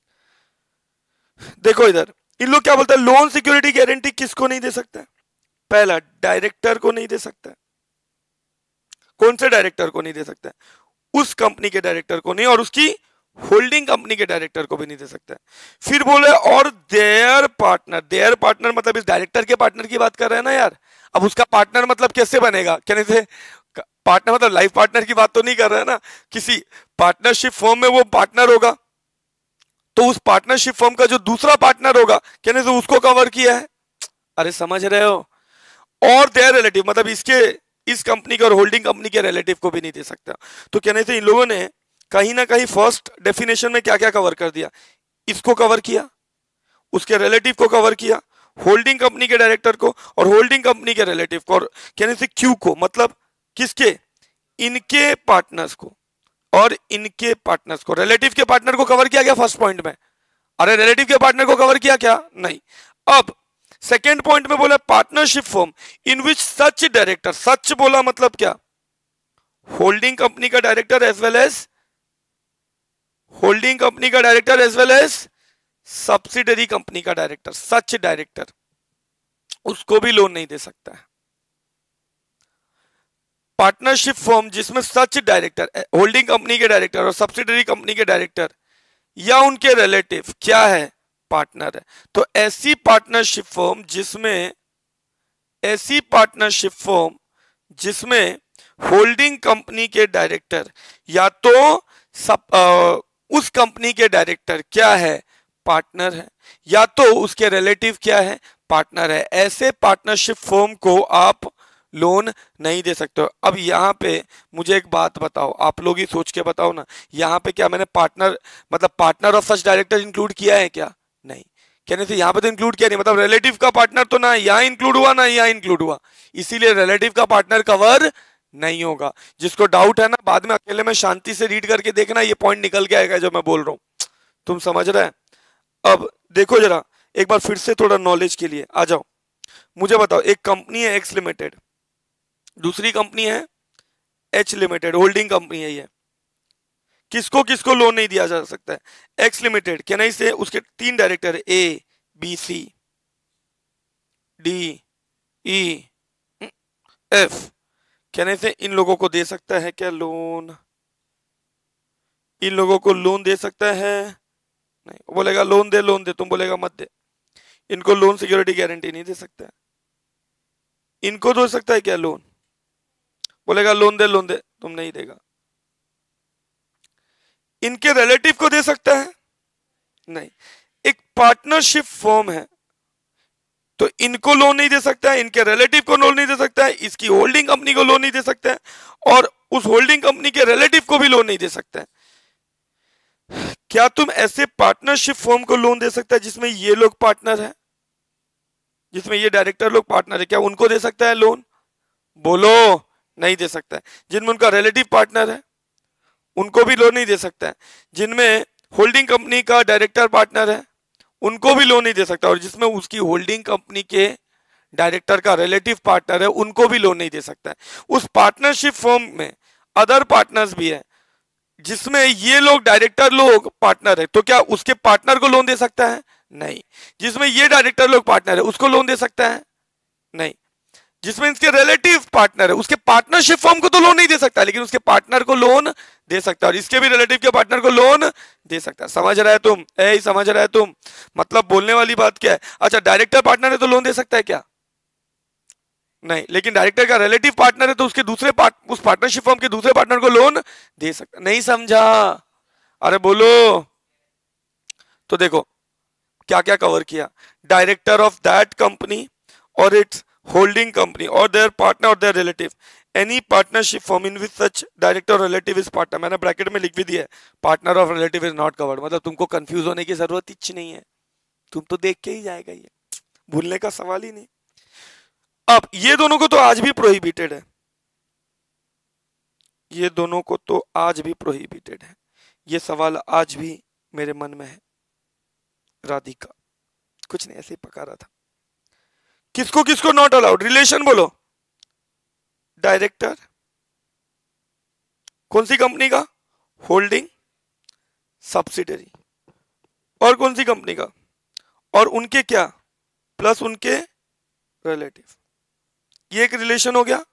देखो इधर इन लोग क्या बोलते हैं, लोन सिक्योरिटी गारंटी किसको नहीं दे सकता है, पहला डायरेक्टर को नहीं दे सकता है। कौन से डायरेक्टर को नहीं दे सकता है, उस कंपनी के डायरेक्टर को नहीं, और उसकी होल्डिंग कंपनी के डायरेक्टर को भी नहीं दे सकता है। फिर बोले और देयर पार्टनर, देयर पार्टनर मतलब इस डायरेक्टर के पार्टनर की बात कर रहे हैं ना यार। अब उसका पार्टनर मतलब कैसे बनेगा, कहने से पार्टनर मतलब लाइफ पार्टनर की बात तो नहीं कर रहे हैं ना, किसी पार्टनरशिप फर्म में वो पार्टनर होगा तो उस पार्टनरशिप फर्म का जो दूसरा पार्टनर होगा कहने से उसको कवर किया है, अरे समझ रहे हो। और देयर रिलेटिव मतलब इसके इस कंपनी के और होल्डिंग कंपनी के रिलेटिव को भी नहीं दे सकता। तो कहने से इन लोगों ने कहीं ना कहीं फर्स्ट डेफिनेशन में क्या क्या कवर कर दिया, इसको कवर किया, उसके रिलेटिव को कवर किया, होल्डिंग कंपनी के डायरेक्टर को और होल्डिंग कंपनी के रिलेटिव को, और कहने से क्यू को मतलब किसके, इनके पार्टनर्स को और इनके पार्टनर्स को। रिलेटिव के पार्टनर को कवर किया गया फर्स्ट पॉइंट में, अरे रिलेटिव के पार्टनर को कवर किया क्या, नहीं। अब सेकेंड पॉइंट में बोला partnership form in which such director, such बोला मतलब क्या, होल्डिंग कंपनी का director as well as holding company का director as well as subsidiary company का डायरेक्टर, सच डायरेक्टर, उसको भी लोन नहीं दे सकता है। पार्टनरशिप फॉर्म जिसमें सच डायरेक्टर, होल्डिंग कंपनी के डायरेक्टर और सब्सिडरी कंपनी के डायरेक्टर या उनके रिलेटिव क्या है, पार्टनर है। तो ऐसी पार्टनरशिप फॉर्म जिसमें ऐसी पार्टनरशिप फॉर्म जिसमें होल्डिंग कंपनी के डायरेक्टर या तो सब आ, उस कंपनी के डायरेक्टर क्या है, पार्टनर है, या तो उसके रिलेटिव क्या है, पार्टनर है, ऐसे पार्टनरशिप फॉर्म को आप लोन नहीं दे सकते हो। अब यहाँ पे मुझे एक बात बताओ, आप लोग ही सोच के बताओ ना, यहाँ पे क्या मैंने पार्टनर मतलब partner of such director include किया है क्या, नहीं। कहने से यहाँ पे तो इंक्लूड किया नहीं, मतलब रिलेटिव का पार्टनर तो ना यहाँ इंक्लूड हुआ ना यहाँ इंक्लूड हुआ, इसीलिए रिलेटिव का पार्टनर कवर नहीं होगा। जिसको डाउट है ना बाद में अकेले में शांति से रीड करके देखना, ये पॉइंट निकल के आएगा जो मैं बोल रहा हूँ, तुम समझ रहे हैं। अब देखो जरा एक बार फिर से थोड़ा नॉलेज के लिए आ जाओ, मुझे बताओ, एक कंपनी है एक्स लिमिटेड, दूसरी कंपनी है एच लिमिटेड, होल्डिंग कंपनी है ये। किसको किसको लोन नहीं दिया जा सकता है? एक्स लिमिटेड कैन आई से, उसके तीन डायरेक्टर है, A B C D E F, can I say इन लोगों को दे सकता है क्या लोन? इन लोगों को लोन दे सकता है? नहीं, वो बोलेगा लोन दे लोन दे, तुम बोलेगा मत दे। इनको लोन सिक्योरिटी गारंटी नहीं दे सकता है। इनको दे सकता है क्या लोन? बोलेगा लोन दे लोन दे, तुम नहीं देगा। इनके रिलेटिव को दे सकता है? नहीं। एक पार्टनरशिप फॉर्म है तो इनको लोन नहीं दे सकता है, इनके रिलेटिव को लोन नहीं दे सकता है, इसकी होल्डिंग कंपनी को लोन नहीं दे सकता है, और उस होल्डिंग कंपनी के रिलेटिव को भी लोन नहीं दे सकता है। क्या तुम ऐसे पार्टनरशिप फॉर्म को लोन दे सकता है जिसमें ये लोग पार्टनर है, जिसमें ये डायरेक्टर लोग पार्टनर है, क्या उनको दे सकता है लोन? बोलो, नहीं दे सकता है। जिनमें उनका रिलेटिव पार्टनर है उनको भी लोन नहीं दे सकता है। जिनमें होल्डिंग कंपनी का डायरेक्टर पार्टनर है उनको भी लोन नहीं दे सकता, और जिसमें उसकी होल्डिंग कंपनी के डायरेक्टर का रिलेटिव पार्टनर है उनको भी लोन नहीं दे सकता है। उस पार्टनरशिप फॉर्म में अदर पार्टनर्स भी है, जिसमें ये लोग डायरेक्टर लोग पार्टनर है, तो क्या उसके पार्टनर को लोन दे सकता है? नहीं। जिसमें ये डायरेक्टर लोग पार्टनर है उसको लोन दे सकता है? नहीं। जिसमें इसके रिलेटिव पार्टनर है उसके पार्टनरशिप फॉर्म को तो लोन नहीं दे सकता, लेकिन उसके पार्टनर को लोन दे सकता है, और इसके भी रिलेटिव के पार्टनर को लोन दे सकता है। समझ रहा है तुम? ए समझ रहा है तुम? मतलब बोलने वाली बात क्या है? अच्छा, डायरेक्टर पार्टनर है तो लोन दे सकता है क्या? नहीं। लेकिन डायरेक्टर का रिलेटिव पार्टनर है तो उसके दूसरे पार्ट उस पार्टनरशिप फॉर्म के दूसरे पार्टनर को लोन दे सकता। नहीं समझा? अरे बोलो। तो देखो क्या क्या कवर किया। डायरेक्टर ऑफ दैट कंपनी और its holding company or their partner or their relative, any partnership firm in which such director or relative is partner, मैंने ब्रैकेट में लिख भी दिया है, partner of relative is not covered, मतलब तुमको confuse होने की जरूरत ही नहीं है, तुम तो देख के ही जाएगा, ये भूलने का सवाल ही नहीं। अब ये दोनों को तो आज भी प्रोहिबिटेड है, ये दोनों को तो आज भी प्रोहिबिटेड है, ये सवाल आज भी मेरे मन में है। राधिका कुछ नहीं, ऐसे ही पका रहा था। किसको किसको नॉट अलाउड? रिलेशन बोलो। डायरेक्टर कौन सी कंपनी का? Holding subsidiary. और कौन सी कंपनी का? और उनके क्या प्लस उनके रिलेटिव। ये एक रिलेशन हो गया।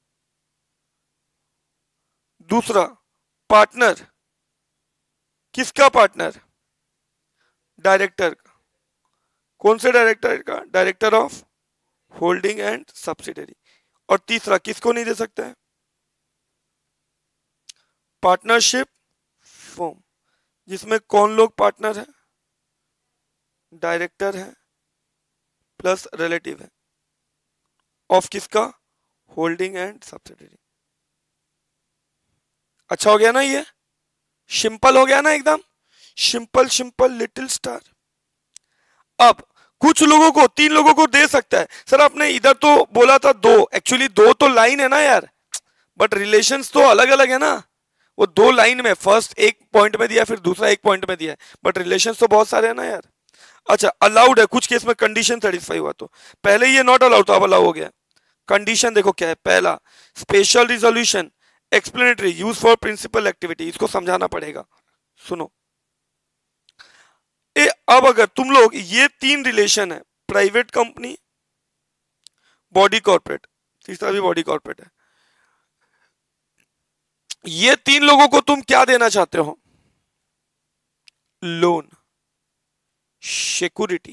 दूसरा पार्टनर, किसका पार्टनर? डायरेक्टर का। कौन से डायरेक्टर का? Director of holding and subsidiary. और तीसरा किसको नहीं दे सकता है? पार्टनरशिप फॉर्म, जिसमें कौन लोग पार्टनर है? डायरेक्टर है प्लस रिलेटिव है, ऑफ किसका? Holding and subsidiary. अच्छा हो गया ना? ये सिंपल हो गया ना? एकदम सिंपल सिंपल लिटिल स्टार। अब कुछ लोगों को, तीन लोगों को दे सकता है। सर आपने इधर तो बोला था दो, एक्चुअली दो तो लाइन है ना यार, बट रिलेशंस तो अलग अलग है ना। वो दो लाइन में, फर्स्ट एक पॉइंट में दिया फिर दूसरा एक पॉइंट में दिया, बट रिलेशंस तो बहुत सारे है ना यार। अच्छा, अलाउड है कुछ केस में, कंडीशन सेटिस्फाई हुआ तो। पहले ये नॉट अलाउड तो अब अलाउ हो गया। कंडीशन देखो क्या है। पहला special resolution explanatory use for principal activity, इसको समझाना पड़ेगा। सुनो ए, अब अगर तुम लोग, ये तीन रिलेशन है, प्राइवेट कंपनी, बॉडी कॉर्पोरेट, तीसरा भी बॉडी कॉर्पोरेट है, ये तीन लोगों को तुम क्या देना चाहते हो? Loan, security,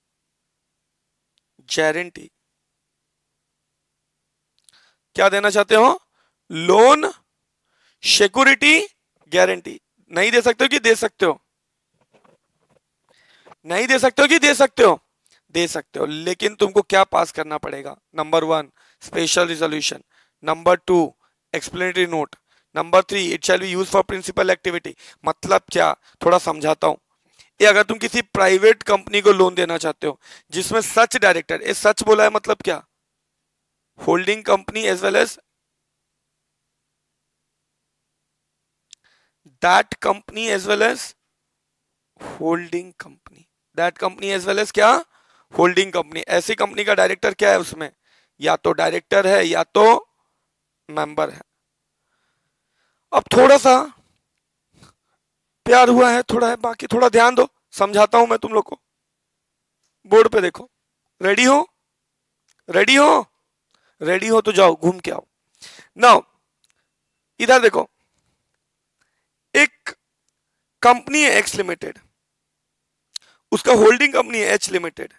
guarantee. क्या देना चाहते हो? Loan, security, guarantee. नहीं दे सकते हो कि दे सकते हो? नहीं दे सकते हो कि दे सकते हो? दे सकते हो, लेकिन तुमको क्या पास करना पड़ेगा? Number one special resolution, number two explanatory note, number three it shall be use for principal activity. मतलब क्या, थोड़ा समझाता हूं। ये अगर तुम किसी प्राइवेट कंपनी को लोन देना चाहते हो जिसमें सच डायरेक्टर, ये सच बोला है मतलब क्या? Holding company as well as that company as well as holding company. That company as well as क्या, होल्डिंग कंपनी। ऐसी कंपनी का डायरेक्टर क्या है उसमें, या तो डायरेक्टर है या तो मेंबर है। अब थोड़ा सा प्यार हुआ है, थोड़ा है बाकी, थोड़ा ध्यान दो, समझाता हूं मैं तुम लोग को। बोर्ड पे देखो, रेडी हो, रेडी हो, रेडी हो तो जाओ घूम के आओ। नाउ इधर देखो, एक कंपनी है एक्स लिमिटेड, उसका होल्डिंग कंपनी है एच लिमिटेड।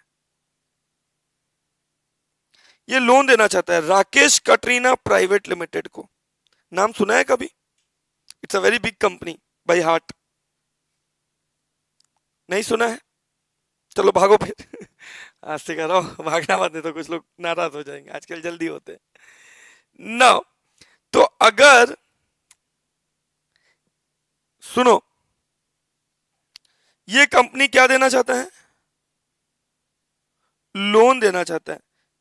ये लोन देना चाहता है राकेश कटरीना प्राइवेट लिमिटेड को। नाम सुना है कभी? It's a very big company by heart. नहीं सुना है? चलो भागो फिर आज से करो, भागना मत, नहीं तो कुछ लोग नाराज हो जाएंगे, आजकल जल्दी होते हैं। नाउ तो अगर सुनो, ये कंपनी क्या देना चाहता है, लोन देना चाहता है।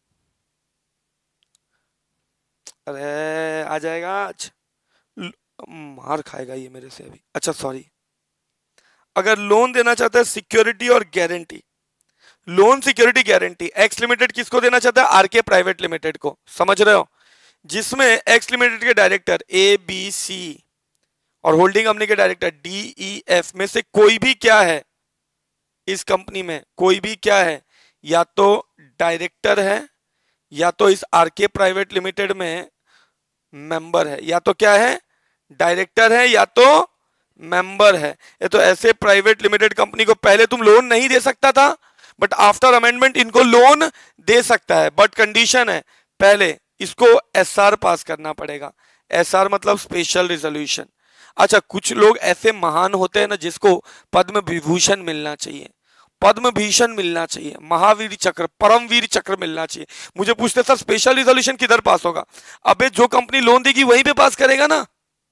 अरे आ जाएगा आज, मार खाएगा ये मेरे से अभी। अच्छा सॉरी, अगर लोन देना चाहता है सिक्योरिटी और guarantee, loan security guarantee, X limited किसको देना चाहता है, आरके प्राइवेट लिमिटेड को, समझ रहे हो, जिसमें एक्स लिमिटेड के डायरेक्टर ए बी सी और होल्डिंग कंपनी के डायरेक्टर डी ई एफ में से कोई भी क्या है, इस कंपनी में कोई भी क्या है, या तो डायरेक्टर है या तो इस आरके प्राइवेट लिमिटेड में मेंबर है, या तो क्या है, डायरेक्टर है या तो मेंबर है। ये तो ऐसे प्राइवेट लिमिटेड कंपनी को पहले तुम लोन नहीं दे सकता था, बट आफ्टर अमेंडमेंट इनको लोन दे सकता है, बट कंडीशन है पहले इसको एसआर पास करना पड़ेगा। एसआर मतलब स्पेशल रिजोल्यूशन। अच्छा, कुछ लोग ऐसे महान होते हैं ना जिसको पद्म विभूषण मिलना चाहिए, पद्म भीषण मिलना चाहिए, महावीर चक्र, परमवीर चक्र मिलना चाहिए। मुझे पूछते सर स्पेशल रिजोल्यूशन किधर पास होगा? अबे जो कंपनी लोन देगी वहीं पे पास करेगा ना,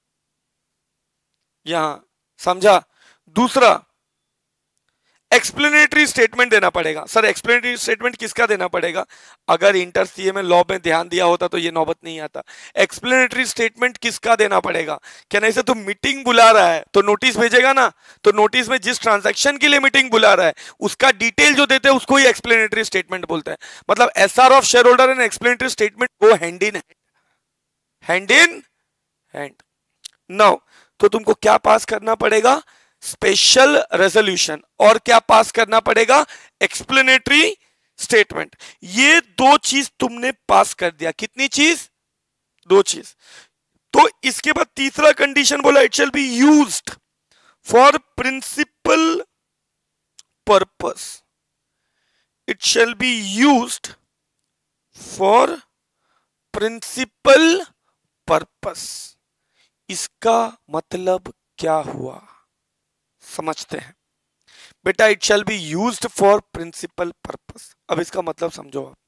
यहां, समझा? दूसरा, एक्सप्लेनेटरी स्टेटमेंट देना पड़ेगा। सर एक्सप्लेनेटरी स्टेटमेंट किसका देना पड़ेगा? अगर इंटर सीए में लॉ में ध्यान दिया होता तो ये नौबत नहीं आता। एक्सप्लेनेटरी स्टेटमेंट किसका देना पड़ेगा? क्या नहीं से तो मीटिंग बुला रहा है तो नोटिस भेजेगा ना, तो नोटिस में जिस ट्रांजैक्शन के लिए मीटिंग बुला रहा है उसका डिटेल जो देते हैं उसको ही एक्सप्लेनेटरी स्टेटमेंट बोलते हैं। मतलब SR of share holder and explanatory statement वो hand in hand in hand. Now तो तुमको क्या पास करना पड़ेगा? स्पेशल रेजोल्यूशन, और क्या पास करना पड़ेगा? Explanatory statement. ये दो चीज तुमने पास कर दिया। कितनी चीज? दो चीज। तो इसके बाद तीसरा कंडीशन बोला, it shall be used for principal purpose. It shall be used for principal purpose. इसका मतलब क्या हुआ समझते हैं बेटा। It shall be used for principal purpose. अब इसका मतलब समझो आप।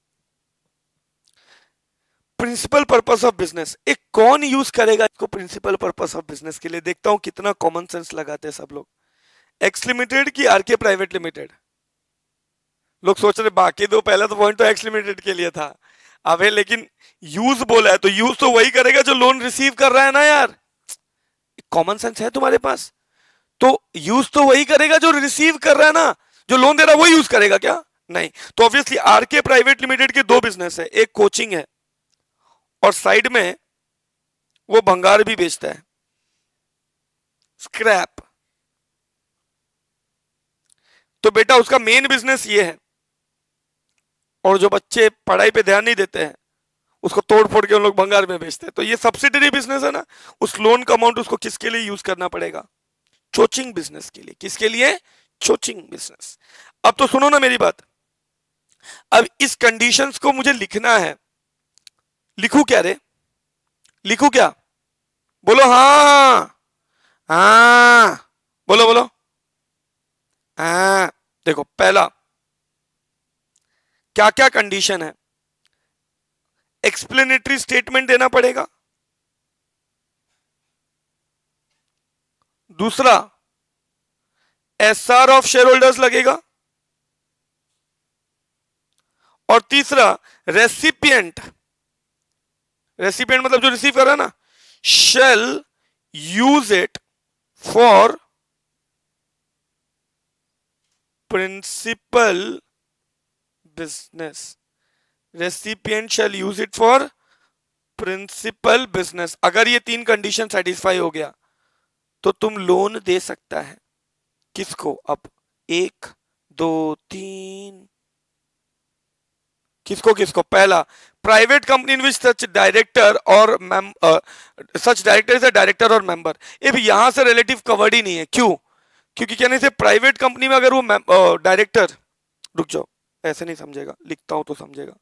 प्रिंसिपल पर्पस ऑफ बिजनेस, एक कौन यूज करेगा इसको प्रिंसिपल पर्पस ऑफ बिजनेस के लिए? देखता हूं कितना कॉमन सेंस लगाते हैं सब लोग। एक्स लिमिटेड की आरके प्राइवेट लिमिटेड? लोग सोच रहे बाकी दो, पहला तो पॉइंट तो एक्स लिमिटेड के लिए था, अबे लेकिन यूज बोला है तो यूज तो वही करेगा जो लोन रिसीव कर रहा है ना यार। कॉमन सेंस है तुम्हारे पास? तो यूज तो वही करेगा जो रिसीव कर रहा है ना, जो लोन दे रहा है वो यूज करेगा क्या? नहीं। तो ऑब्वियसली आरके प्राइवेट लिमिटेड के दो बिजनेस है, एक कोचिंग है और साइड में वो भंगार भी बेचता है, स्क्रैप। तो बेटा उसका मेन बिजनेस ये है, और जो बच्चे पढ़ाई पे ध्यान नहीं देते हैं उसको तोड़ फोड़ के उन लोग भंगार में बेचते हैं। तो ये सब्सिडरी बिजनेस है ना, उस लोन का अमाउंट उसको किसके लिए यूज करना पड़ेगा? चोचिंग बिजनेस के लिए। किसके लिए? Coaching business. अब तो सुनो ना मेरी बात, अब इस कंडीशंस को मुझे लिखना है। लिखूं क्या रे? लिखूं क्या? बोलो हाँ हाँ, बोलो बोलो हाँ। देखो पहला क्या क्या कंडीशन है? एक्सप्लेनेटरी स्टेटमेंट देना पड़ेगा। दूसरा, एसआर ऑफ शेयर होल्डर्स लगेगा। और तीसरा, रेसिपिएंट, रेसिपिएंट मतलब जो रिसीव कर रहा है ना, shall use it for principal business, recipient shall use it for principal business। अगर ये तीन कंडीशन सेटिस्फाई हो गया तो तुम लोन दे सकता है। किसको? अब एक दो तीन, किसको किसको? पहला, private company in which such director or such director is a director or member. ये भी यहां से रिलेटिव कवर्ड ही नहीं है। क्यों? क्योंकि कहने से प्राइवेट कंपनी में अगर वो डायरेक्टर, रुक जाओ ऐसे नहीं समझेगा, लिखता हूं तो समझेगा।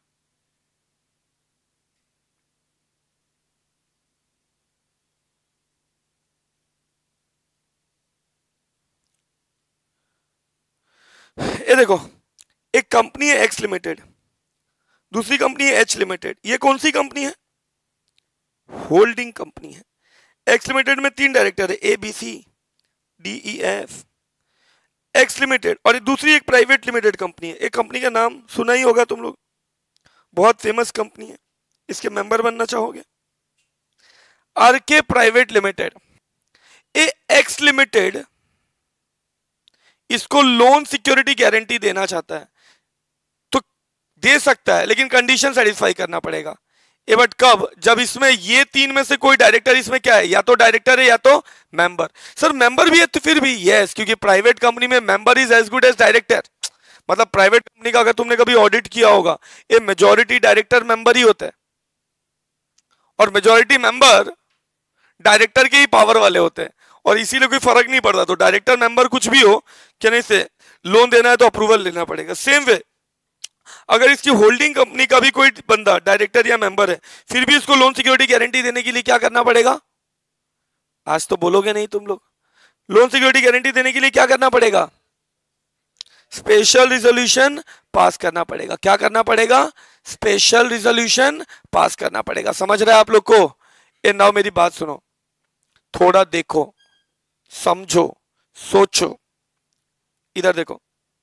ये देखो, एक कंपनी है एक्स लिमिटेड, दूसरी कंपनी है एच लिमिटेड। ये कौन सी कंपनी है? होल्डिंग कंपनी है। एक्स लिमिटेड में तीन डायरेक्टर है, A B C D E F. X limited, और दूसरी एक प्राइवेट लिमिटेड कंपनी है। एक कंपनी का नाम सुना ही होगा तुम लोग, बहुत फेमस कंपनी है। इसके मेंबर बनना चाहोगे? R K private limited. ए एक्स लिमिटेड इसको लोन सिक्योरिटी गारंटी देना चाहता है तो दे सकता है, लेकिन कंडीशन सेटिस्फाई करना पड़ेगा। ए बट कब? जब इसमें ये तीन में से कोई डायरेक्टर, इसमें क्या है, या तो डायरेक्टर है या तो मेंबर। सर मेंबर भी है तो फिर भी यस, क्योंकि प्राइवेट कंपनी में member is as good as director. मतलब प्राइवेट कंपनी का अगर तुमने कभी ऑडिट किया होगा, ये मेजॉरिटी डायरेक्टर मेंबर ही होता है, और मेजॉरिटी मेंबर डायरेक्टर के ही पावर वाले होते हैं, और इसीलिए कोई फर्क नहीं पड़ता। तो डायरेक्टर मेंबर कुछ भी हो, क्या नहीं से लोन देना है तो अप्रूवल लेना पड़ेगा। सेम वे अगर इसकी होल्डिंग कंपनी का भी कोई बंदा डायरेक्टर या मेंबर है, फिर भी इसको लोन सिक्योरिटी गारंटी देने के लिए क्या करना पड़ेगा? आज तो बोलोगे नहीं तुम लोग। लोन सिक्योरिटी गारंटी देने के लिए क्या करना पड़ेगा? स्पेशल रिजोल्यूशन पास करना पड़ेगा। क्या करना पड़ेगा? स्पेशल रिजोल्यूशन पास करना पड़ेगा। समझ रहे हैं आप लोग को? ए नाउ मेरी बात सुनो, थोड़ा देखो, समझो, सोचो। इधर देखो,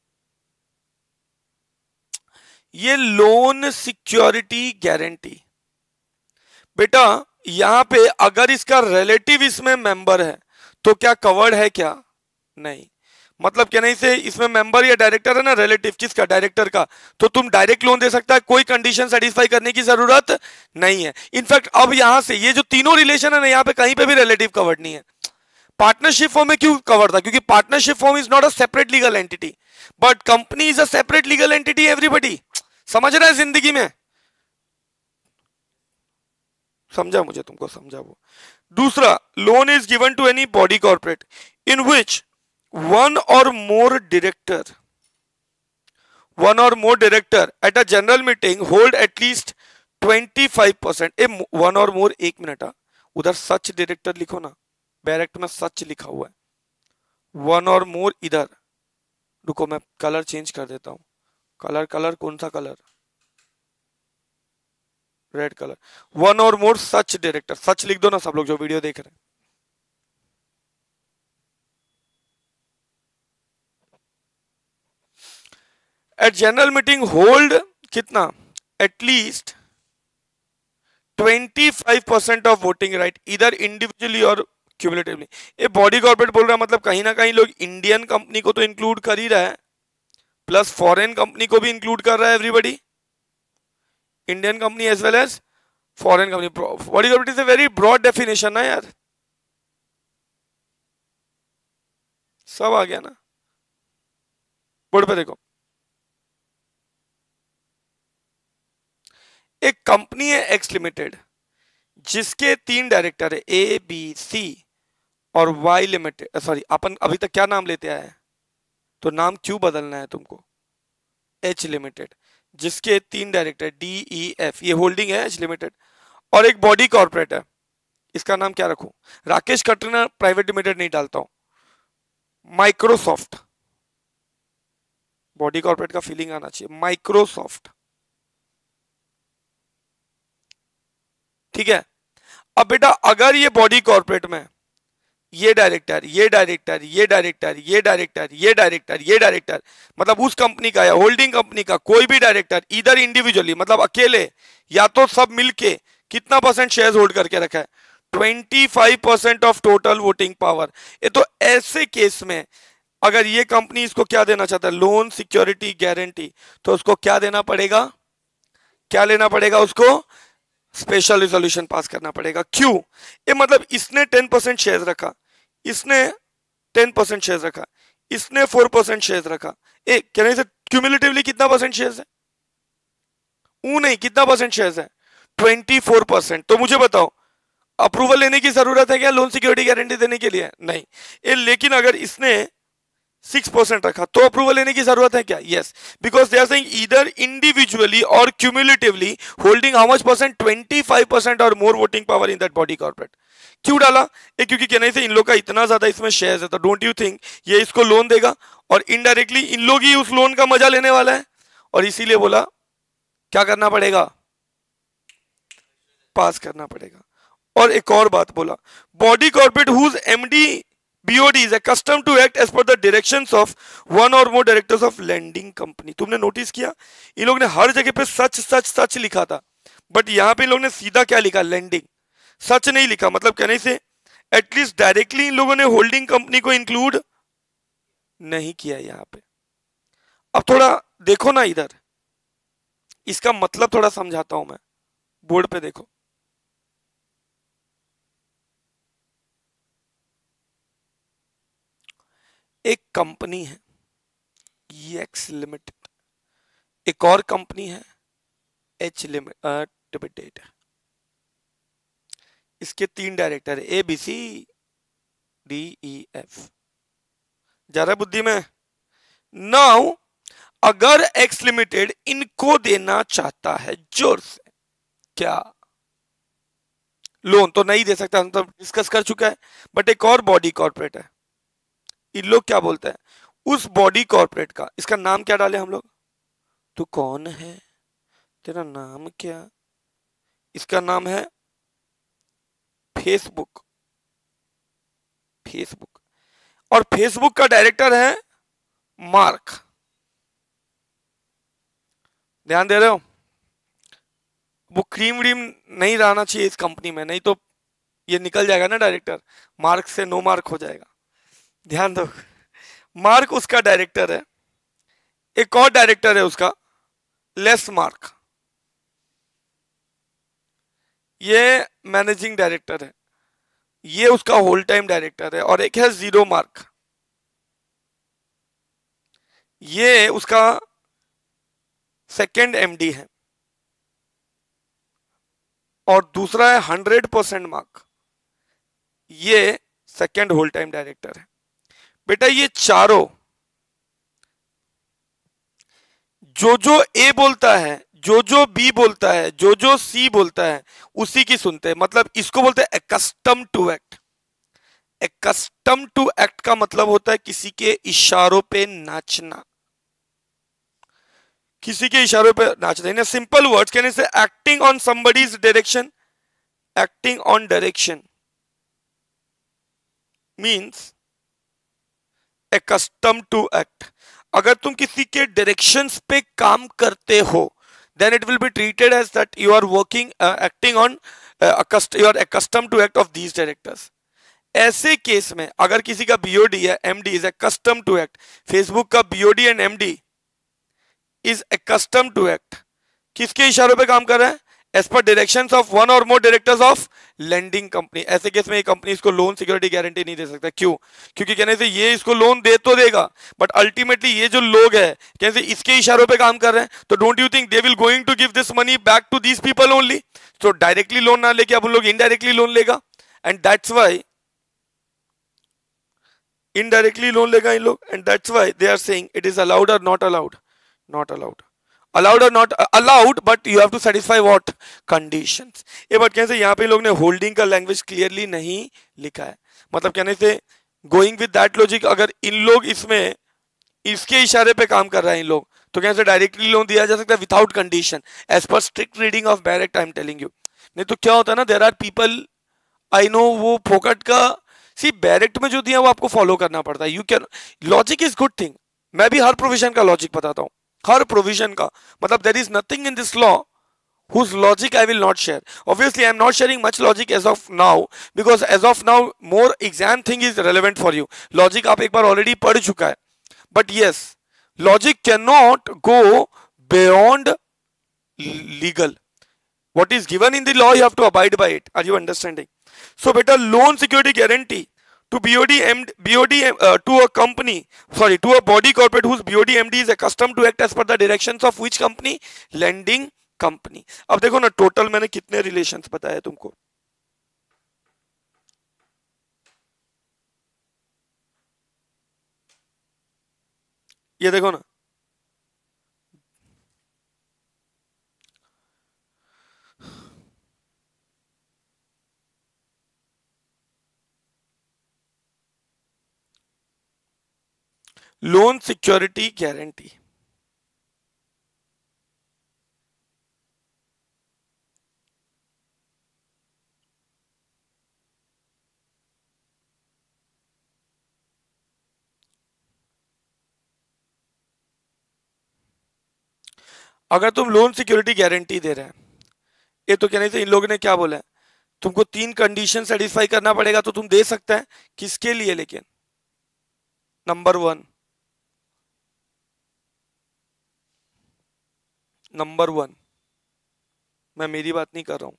ये लोन सिक्योरिटी गारंटी, बेटा यहां पे अगर इसका रिलेटिव इसमें मेंबर है तो क्या कवर्ड है? क्या नहीं। मतलब क्या नहीं से इसमें मेंबर या डायरेक्टर है ना, रिलेटिव किसका? डायरेक्टर का, तो तुम डायरेक्ट लोन दे सकता है, कोई कंडीशन सेटिस्फाई करने की जरूरत नहीं है। इनफैक्ट अब यहां से ये जो तीनों रिलेशन है ना, यहां पे कहीं पे भी रिलेटिव कवर्ड नहीं है। पार्टनरशिप फॉर्म में क्यों कवर था? क्योंकि partnership form is not a separate legal entity, but company is a separate legal entity. Everybody समझ रहा है जिंदगी में? समझा? मुझे तुमको समझा वो। दूसरा, loan is given to any body corporate in which one or more director one or more director at a general meeting hold at least twenty five percent. A one or more, एक मिनट, उधर सच director लिखो ना, direct में सच लिखा हुआ है। One or मोर इधर, रुको मैं कलर चेंज कर देता हूं। कलर कलर कौन सा colour? Red colour. One or more such director, सच लिख दो ना सब लोग जो वीडियो देख रहे हैं। एट जनरल मीटिंग होल्ड कितना? At least twenty five percent of voting right, इधर इंडिविजुअली और क्यूमुलेटिवली। ये बॉडी कॉर्पोरेट बोल रहा है, मतलब कहीं ना कहीं लोग इंडियन कंपनी को तो इंक्लूड कर ही रहा है, प्लस फॉरेन कंपनी को भी इंक्लूड कर रहा है। Everybody, Indian company as well as foreign company. Body corporate is a very broad definition ना यार, सब आ गया ना। बोर्ड पे देखो, एक कंपनी है एक्स लिमिटेड जिसके तीन डायरेक्टर है, ए बी सी और वाई लिमिटेड। सॉरी, अपन अभी तक क्या नाम लेते आए हैं, तो नाम क्यों बदलना है तुमको? एच लिमिटेड जिसके तीन डायरेक्टर डी ई एफ, ये होल्डिंग है एच लिमिटेड, और एक बॉडी कॉर्पोरेट है, इसका नाम क्या रखूं? राकेश कटरीना प्राइवेट लिमिटेड नहीं डालता हूं, माइक्रोसॉफ्ट। बॉडी कॉर्पोरेट का फीलिंग आना चाहिए, माइक्रोसॉफ्ट। ठीक है। अब बेटा अगर ये बॉडी कॉर्पोरेट में ये डायरेक्टर ये डायरेक्टर ये डायरेक्टर ये डायरेक्टर ये डायरेक्टर ये डायरेक्टर, मतलब उस कंपनी का या होल्डिंग कंपनी का कोई भी डायरेक्टर इधर इंडिविजुअली, मतलब अकेले या तो सब मिलके कितना परसेंट शेयर्स होल्ड करके रखा है? Twenty five percent of total voting power. ये तो ऐसे केस में अगर ये कंपनी इसको क्या देना चाहता है, लोन सिक्योरिटी गारंटी, तो उसको क्या देना पड़ेगा, क्या लेना पड़ेगा उसको, स्पेशल रिजोल्यूशन पास करना पड़ेगा। क्यों, ये मतलब इसने टेन परसेंट शेयर रखा, इसने टेन परसेंट शेयर रखा, इसने फोर परसेंट शेयर रखा, ए कहने से क्यूमुलेटिवली कितना परसेंट शेयर है, ऊ नहीं कितना परसेंट शेयर है, ट्वेंटी फोर परसेंट। तो मुझे बताओ अप्रूवल लेने की जरूरत है क्या लोन सिक्योरिटी गारंटी देने के लिए, नहीं। ए, लेकिन अगर इसने सिक्स परसेंट रखा तो अप्रूवल लेने की जरूरत है क्या, yes, because they are saying either individually or cumulatively holding how much percent, twenty five percent or more voting power in that body corporate. क्यों डाला, ए, क्योंकि कहने से इन लोग का इतना ज्यादा इसमें शेयर है, तो डोंट यू थिंक ये इसको लोन देगा और इनडायरेक्टली इन लोग ही उस लोन का मजा लेने वाला है, और इसीलिए बोला क्या करना पड़ेगा, पास करना पड़ेगा। और एक और बात बोला, body corporate whose MD B O D is accustomed to act as per the directions of one or more directors of lending company। तुमने नोटिस किया इन लोग ने हर जगह पे सच सच सच लिखा था, बट यहां पे इन लोग ने सीधा क्या लिखा, लेंडिंग, सच नहीं लिखा। मतलब कहने से एटलीस्ट डायरेक्टली इन लोगों ने होल्डिंग कंपनी को इंक्लूड नहीं किया यहां पे। अब थोड़ा देखो ना इधर, इसका मतलब थोड़ा समझाता हूं मैं, बोर्ड पे देखो, एक कंपनी है एक्स लिमिटेड, एक और कंपनी है एच लिमिटेड, इसके तीन डायरेक्टर है, A B C D E F, जा रहा बुद्धि में। नाउ अगर एक्स लिमिटेड इनको देना चाहता है जोर से, क्या लोन तो नहीं दे सकता, हम तो डिस्कस कर चुका है, बट एक और बॉडी कॉर्पोरेट है, इन लोग क्या बोलते हैं, उस बॉडी कॉर्पोरेट का, इसका नाम क्या डाले हम लोग, तू कौन है, तेरा नाम क्या, इसका नाम है फेसबुक, फेसबुक, और फेसबुक का डायरेक्टर है मार्क, ध्यान दे रहे हो, वो क्रीम व्रीम नहीं रहना चाहिए इस कंपनी में, नहीं तो ये निकल जाएगा ना डायरेक्टर, मार्क से नो मार्क हो जाएगा, ध्यान दो। मार्क उसका डायरेक्टर है, एक और डायरेक्टर है उसका लेस मार्क, ये मैनेजिंग डायरेक्टर है, ये उसका होल टाइम डायरेक्टर है, और एक है जीरो मार्क, ये उसका सेकेंड एमडी है, और दूसरा है हंड्रेड परसेंट मार्क, ये सेकेंड होल टाइम डायरेक्टर है। बेटा ये चारों जो जो ए बोलता है, जो जो बी बोलता है, जो जो सी बोलता है, उसी की सुनते हैं, मतलब इसको बोलते हैं accustomed to act. Accustomed to act का मतलब होता है किसी के इशारों पे नाचना, किसी के इशारों पे नाचना, इन सिंपल वर्ड्स कहने से acting on somebody's direction, acting on direction means accustomed to act। अगर तुम किसी के डायरेक्शंस पे काम करते हो, then it will be treated as that you are working uh, acting on uh, accust you are accustomed to act of these directors। ऐसे case में अगर किसी का B O D है, M D is accustomed to act, Facebook का B O D and M D is accustomed to act, किसके इशारों पे काम कर रहा है, as per directions of one or more directors of lending company। ऐसे केस में ये कंपनी इसको लोन सिक्योरिटी गारंटी नहीं दे सकता, क्यों, क्योंकि कहने से ये इसको लोन दे तो देगा, बट अल्टीमेटली ये जो लोग है कहने से इसके इशारों पे काम कर रहे हैं, तो don't you think they will going to give this money back to these people only. तो डायरेक्टली लोन ना लेके अब उन लोग इनडायरेक्टली लोन लेगा, and that's why indirectly loan लेगा इन लोग, and that's why they are saying it is allowed और not allowed, not allowed, allowed or not uh, allowed, but you have to satisfy what conditions। ये बात कहने से यहाँ पे लोग ने होल्डिंग का लैंग्वेज क्लियरली नहीं लिखा है, मतलब कहने से गोइंग विद दैट लॉजिक, अगर इन लोग इसमें इसके इशारे पे काम कर रहे हैं इन लोग, तो कहने से डायरेक्टली लोन दिया जा सकता है without condition, as per strict reading of direct, I am telling you. नहीं तो क्या होता है ना, there are people I know, वो फोकट का सी डायरेक्ट में जो दिया वो आपको फॉलो करना पड़ता है, you can, logic is good thing, मैं भी हर प्रोविजन का लॉजिक बताता हूँ, हर प्रोविजन का, मतलब there is nothing in this law whose logic I will not share. Obviously, I am not sharing much logic as of now because as of now, more exam thing is relevant for you. Logic आप एक बार already पढ़ चुका है. But yes, logic cannot go beyond legal. What is given in the law, you have to abide by it. Are you understanding? So, better loan security guarantee to B O D M D, B O D uh, to a company, sorry, to a body corporate whose B O D M D is accustomed to act as per the directions of which company? Lending company. अब देखो ना total मैंने कितने relations बताए तुमको. ये देखो ना, लोन सिक्योरिटी गारंटी. अगर तुम लोन सिक्योरिटी गारंटी दे रहे हैं, ये तो कहने से इन लोगों ने क्या बोला है, तुमको तीन कंडीशन सेटिस्फाई करना पड़ेगा तो तुम दे सकते हैं. किसके लिए? लेकिन नंबर वन, नंबर वन, मैं मेरी बात नहीं कर रहा हूं,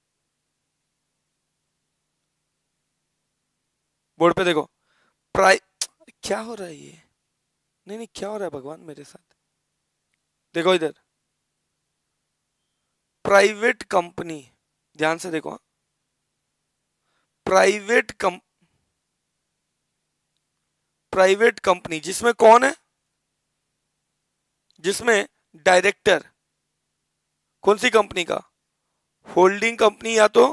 बोर्ड पे देखो. प्राइ क्या हो रहा है ये? नहीं नहीं, क्या हो रहा है भगवान मेरे साथ? देखो इधर, प्राइवेट कंपनी, ध्यान से देखो. प्राइवेट कम प्राइवेट कंपनी जिसमें कौन है? जिसमें डायरेक्टर कौन सी कंपनी का? होल्डिंग कंपनी या तो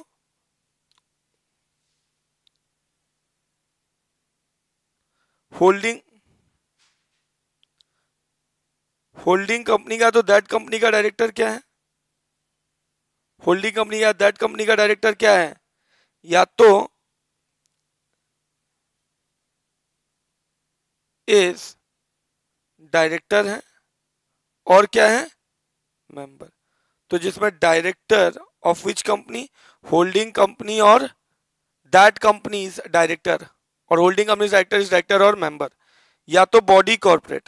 होल्डिंग होल्डिंग कंपनी का, तो दैट कंपनी का डायरेक्टर क्या है? होल्डिंग कंपनी या दैट कंपनी का डायरेक्टर क्या है? या तो इस डायरेक्टर है और क्या है? मेंबर. तो जिसमें director of which company? Holding company or that company is director, or holding company director is director or member. या तो बॉडी कॉर्पोरेट,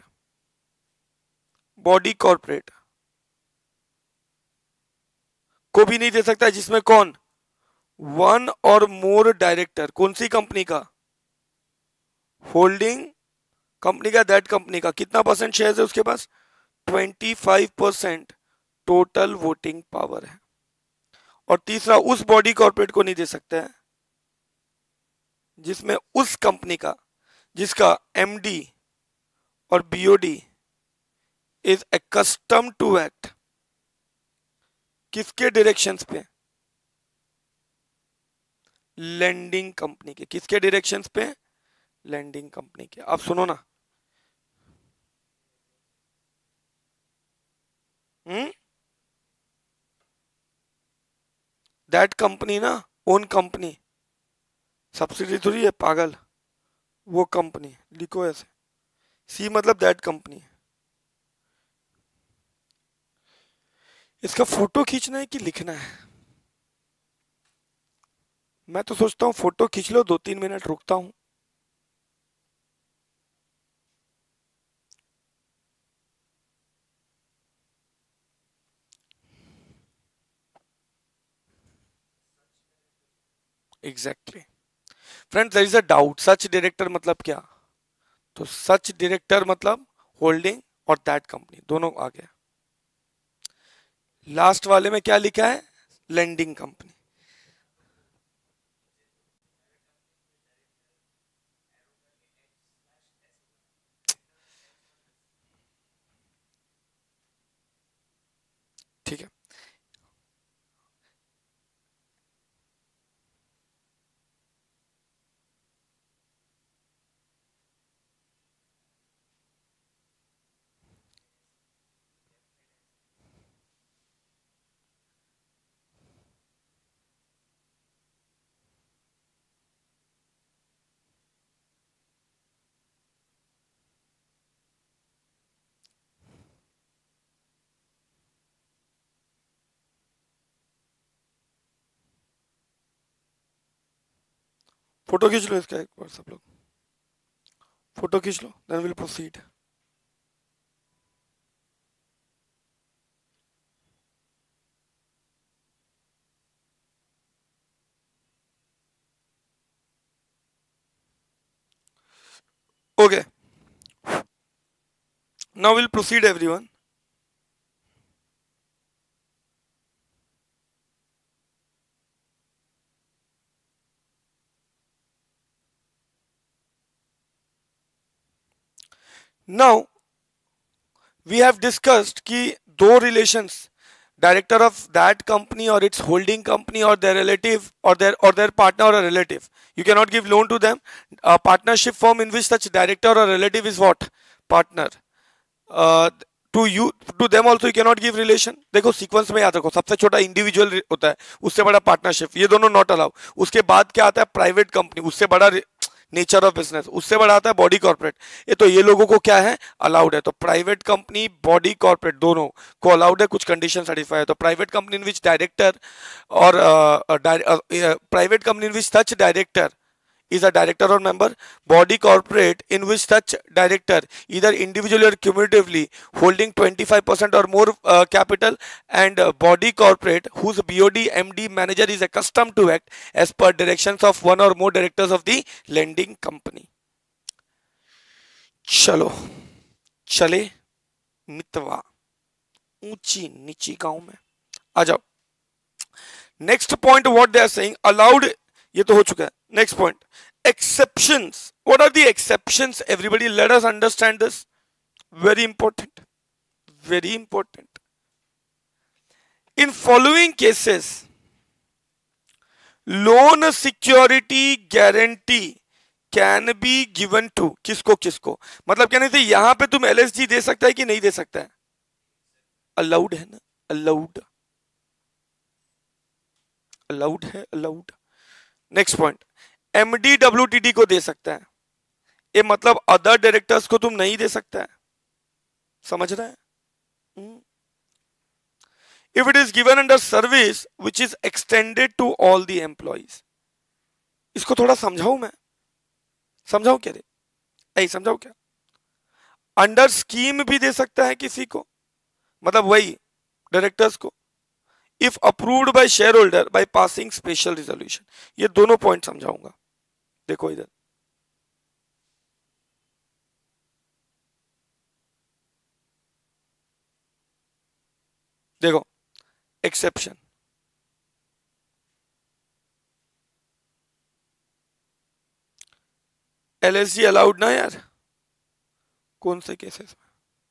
बॉडी कॉर्पोरेट को भी नहीं दे सकता जिसमें कौन? One or more director. कौन सी कंपनी का? होल्डिंग कंपनी का, दैट कंपनी का. कितना परसेंट शेयर है उसके पास? Twenty five percent total voting power है. और तीसरा, उस बॉडी कॉर्पोरेट को नहीं दे सकता है जिसमें उस कंपनी का, जिसका एमडी और BOD is accustomed to act किसके डायरेक्शंस पे? लैंडिंग कंपनी के. किसके डायरेक्शंस पे? लैंडिंग कंपनी के. आप सुनो ना, हम्म दैट कंपनी ना, ओन कंपनी, सब्सिडी थोड़ी है पागल. वो कंपनी लिखो ऐसे, सी मतलब दैट कंपनी. इसका फोटो खींचना है कि लिखना है? मैं तो सोचता हूं फोटो खींच लो, दो तीन मिनट रुकता हूं. Exactly friends, there is a doubt. Such director मतलब क्या? तो सच डायरेक्टर मतलब होल्डिंग और दैट कंपनी दोनों आ गया. लास्ट वाले में क्या लिखा है? Lending company. ठीक है. फोटो खींच लो इसका एक बार सब लोग, फोटो खींच लो, then will proceed. Okay, now we'll proceed everyone. Now we have discussed कि दो relations, director of that company or its holding company or their relative or their or their partner or a relative, you cannot give loan to them. A partnership form in which such director or relative is what? Partner. uh, to you to them also you cannot give relation. देखो sequence में याद रखो, सबसे छोटा individual होता है, उससे बड़ा पार्टनरशिप, ये दोनों नॉट अलाउ। उसके बाद क्या आता है? प्राइवेट कंपनी, उससे बड़ा नेचर ऑफ बिजनेस, उससे बड़ा आता है बॉडी कॉर्पोरेट। ये तो ये लोगों को क्या है? अलाउड है। तो प्राइवेट कंपनी, बॉडी कॉर्पोरेट दोनों को अलाउड है, कुछ कंडीशन सेटिस्फाई है। तो private company in which director or private company in which such director is a director or member, body corporate in which such director either individually or cumulatively holding twenty-five percent or more uh, capital, and uh, body corporate whose B O D M D manager is accustomed to act as per directions of one or more directors of the lending company. चलो चले मितवा, ऊंची नीची गांव में आ जाओ। Next point what they are saying, allowed, ये तो हो चुका है। Next point, exceptions. What are the exceptions? Everybody, let us understand this. Very important. Very important. In following cases, loan security guarantee can be given to किसको किसको, मतलब कहने से यहां पे तुम L S G दे सकता है कि नहीं दे सकता है? अलाउड है ना, अलाउड, अलाउड है, allowed. Next point, MD WTD को दे सकता है, ये मतलब अदर डायरेक्टर्स को तुम नहीं दे सकता है, समझ रहे हैं? If it is given under service which is extended to all the employees, इसको थोड़ा समझाऊं मैं, समझाऊं क्या रे, ऐ समझाऊं क्या? अंडर स्कीम भी दे सकता है किसी को, मतलब वही डायरेक्टर्स को, if approved by share holder by passing special resolution. ये दोनों पॉइंट समझाऊंगा। देखो इधर, देखो एक्सेप्शन, एलएसजी अलाउड ना यार, कौन से केसेस में?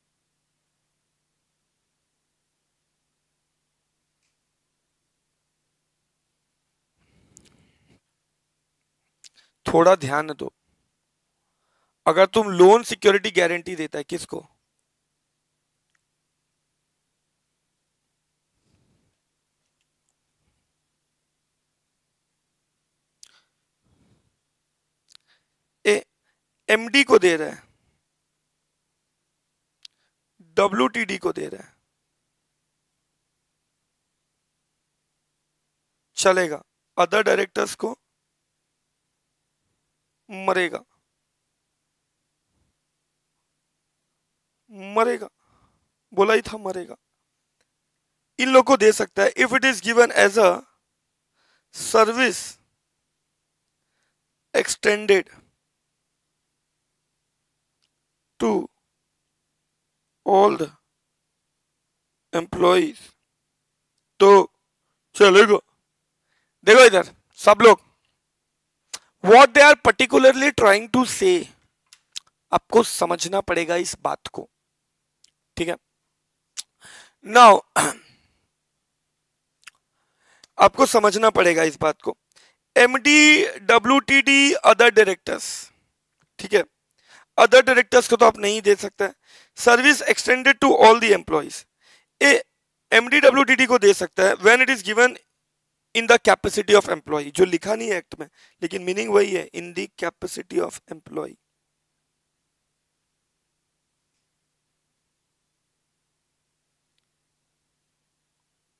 थोड़ा ध्यान दो, अगर तुम लोन सिक्योरिटी गारंटी देता है किसको? ए एमडी को दे रहा है, डब्ल्यूटीडी को दे रहा है, चलेगा। अदर डायरेक्टर्स को मरेगा, मरेगा, बोला ही था मरेगा। इन लोग को दे सकता है if it is given as a service extended to all the employees, तो चलेगा। देखो इधर सब लोग, what they are particularly trying to say, आपको समझना पड़ेगा इस बात को, ठीक है? नाउ आपको समझना पड़ेगा इस बात को, एमडी डब्ल्यूटीडी अदर डायरेक्टर्स, ठीक है, अदर डायरेक्टर्स को तो आप नहीं दे सकते। Service extended to all the employees, ए एमडी डब्ल्यूटीडी को दे सकता है when it is given in the capacity of employee, जो लिखा नहीं है एक्ट में लेकिन मीनिंग वही है, in the capacity of employee.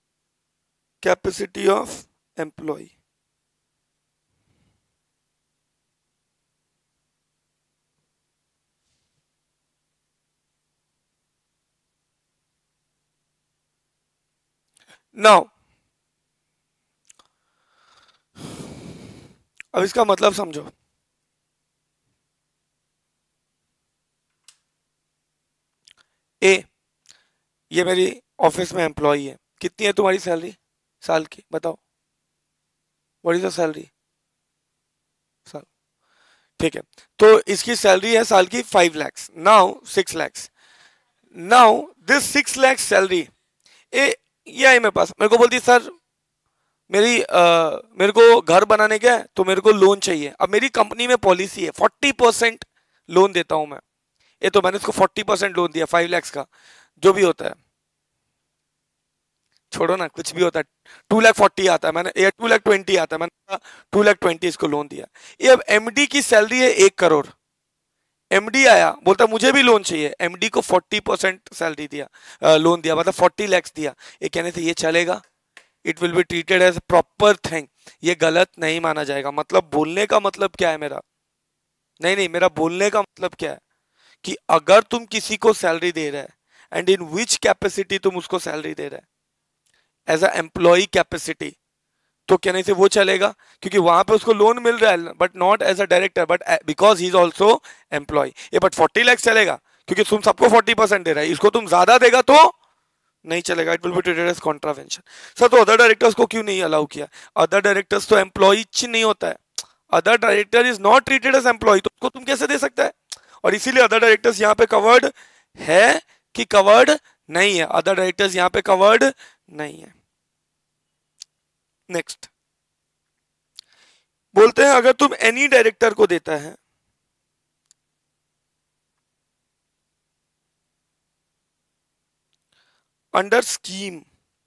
Capacity of employee, now अब इसका मतलब समझो। ए, ये मेरी ऑफिस में एम्प्लॉय है, कितनी है तुम्हारी सैलरी साल की, बताओ, व्हाट इज द सैलरी साल, ठीक है। तो इसकी सैलरी है साल की five lakhs, now six lakhs. Now this six lakhs salary, ए ये आई मेरे पास, मेरे को बोलती सर मेरी आ, मेरे को घर बनाने का है तो मेरे को लोन चाहिए। अब मेरी कंपनी में पॉलिसी है फोर्टी परसेंट लोन देता हूं मैं, ये तो मैंने उसको फोर्टी परसेंट लोन दिया फाइव लैक्स का, जो भी होता है, छोड़ो ना कुछ भी होता है, टू लाख फोर्टी आता है मैंने, या टू लाख ट्वेंटी आता है मैंने, टू लाख ट्वेंटी इसको लोन दिया। ये अब एमडी की सैलरी है एक करोड़, एमडी आया बोलता मुझे भी लोन चाहिए, एमडी को फोर्टी परसेंट सैलरी दिया, लोन दिया, मतलब फोर्टी लैक्स दिया। ये कहने से ये चलेगा, it will be treated as proper thing, ये गलत नहीं माना जाएगा। मतलब बोलने का मतलब क्या है मेरा, नहीं नहीं मेरा बोलने का मतलब क्या है कि अगर तुम किसी को सैलरी दे रहे है एंड इन विच कैपेसिटी तुम उसको सैलरी दे रहे है, एज अ एम्प्लॉय कैपेसिटी, तो कहने से वो चलेगा, क्योंकि वहां पे उसको लोन मिल रहा है but not as a director, but because he is also employ. ये बट फोर्टी लैक्स चलेगा क्योंकि तुम सबको फोर्टी परसेंट दे रहा है, इसको तुम ज्यादा देगा तो नहीं चलेगा, it will be treated as contravention. Sir तो अदर डायरेक्टर्स को क्यों नहीं अलाउ किया? अदर डायरेक्टर्स तो एम्प्लॉय नहीं होता है, other director is not treated as employ, तो उसको तुम कैसे दे सकता है? और इसीलिए अदर डायरेक्टर्स यहाँ पे कवर्ड है कि कवर्ड नहीं है, अदर डायरेक्टर्स यहाँ पे कवर्ड नहीं है। नेक्स्ट बोलते हैं अगर तुम एनी डायरेक्टर को देता है अंडर स्कीम,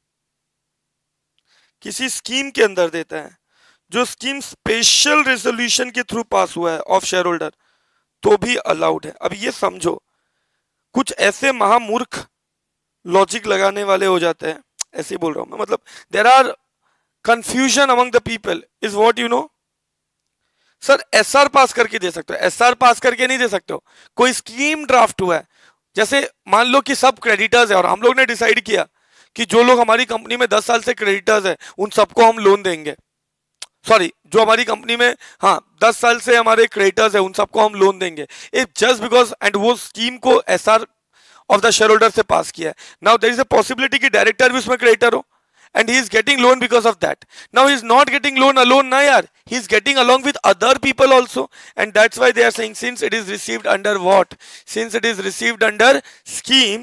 किसी स्कीम के अंदर देता है, जो स्कीम स्पेशल रेजोल्यूशन के थ्रू पास हुआ है ऑफ शेयर होल्डर, तो भी अलाउड है। अब ये समझो, कुछ ऐसे महामूर्ख लॉजिक लगाने वाले हो जाते हैं, ऐसे ही बोल रहा हूं मैं, मतलब there are confusion among the people is what you know. Sir SR pass करके दे सकते हो, एसआर पास करके नहीं दे सकते हो, कोई स्कीम ड्राफ्ट हुआ है, जैसे मान लो कि सब क्रेडिटर्स है और हम लोग ने डिसाइड किया कि जो लोग हमारी कंपनी में दस साल से क्रेडिटर्स है उन सबको हम लोन देंगे, सॉरी जो हमारी कंपनी में हाँ दस साल से हमारे क्रेडिटर्स है उन सबको हम लोन देंगे, इट जस्ट बिकॉज, एंड वो स्कीम को SR of the share holder से पास किया है। Now there is a possibility कि डायरेक्टर भी उसमें क्रेडिटर हो and he is getting loan because of that. Now he is not getting loan alone na yaar, he is getting along with other people also, and that's why they are saying since it is received under what, since it is received under scheme,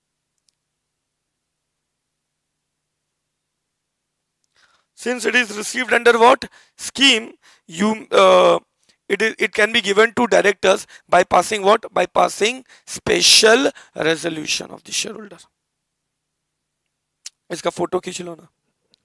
since it is received under what scheme, you uh, it is it can be given to directors by passing what, by passing special resolution of the shareholder. इसका photo खींच लो ना।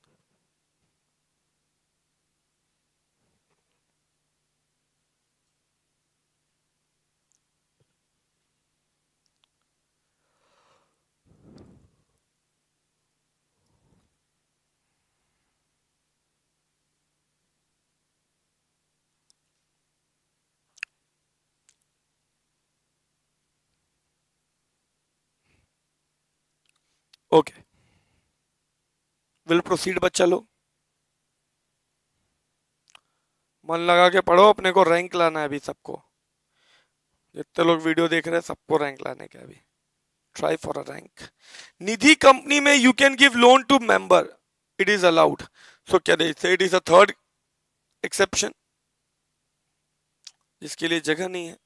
Okay will proceed बच्चा लोग, मन लगा के पढ़ो, अपने को रैंक लाना है अभी सबको, जितने लोग वीडियो देख रहे हैं सबको रैंक लाने का अभी, try for a rank. Nidhi company में you can give loan to member, it is allowed, so क्या से it is a third exception जिसके लिए जगह नहीं है।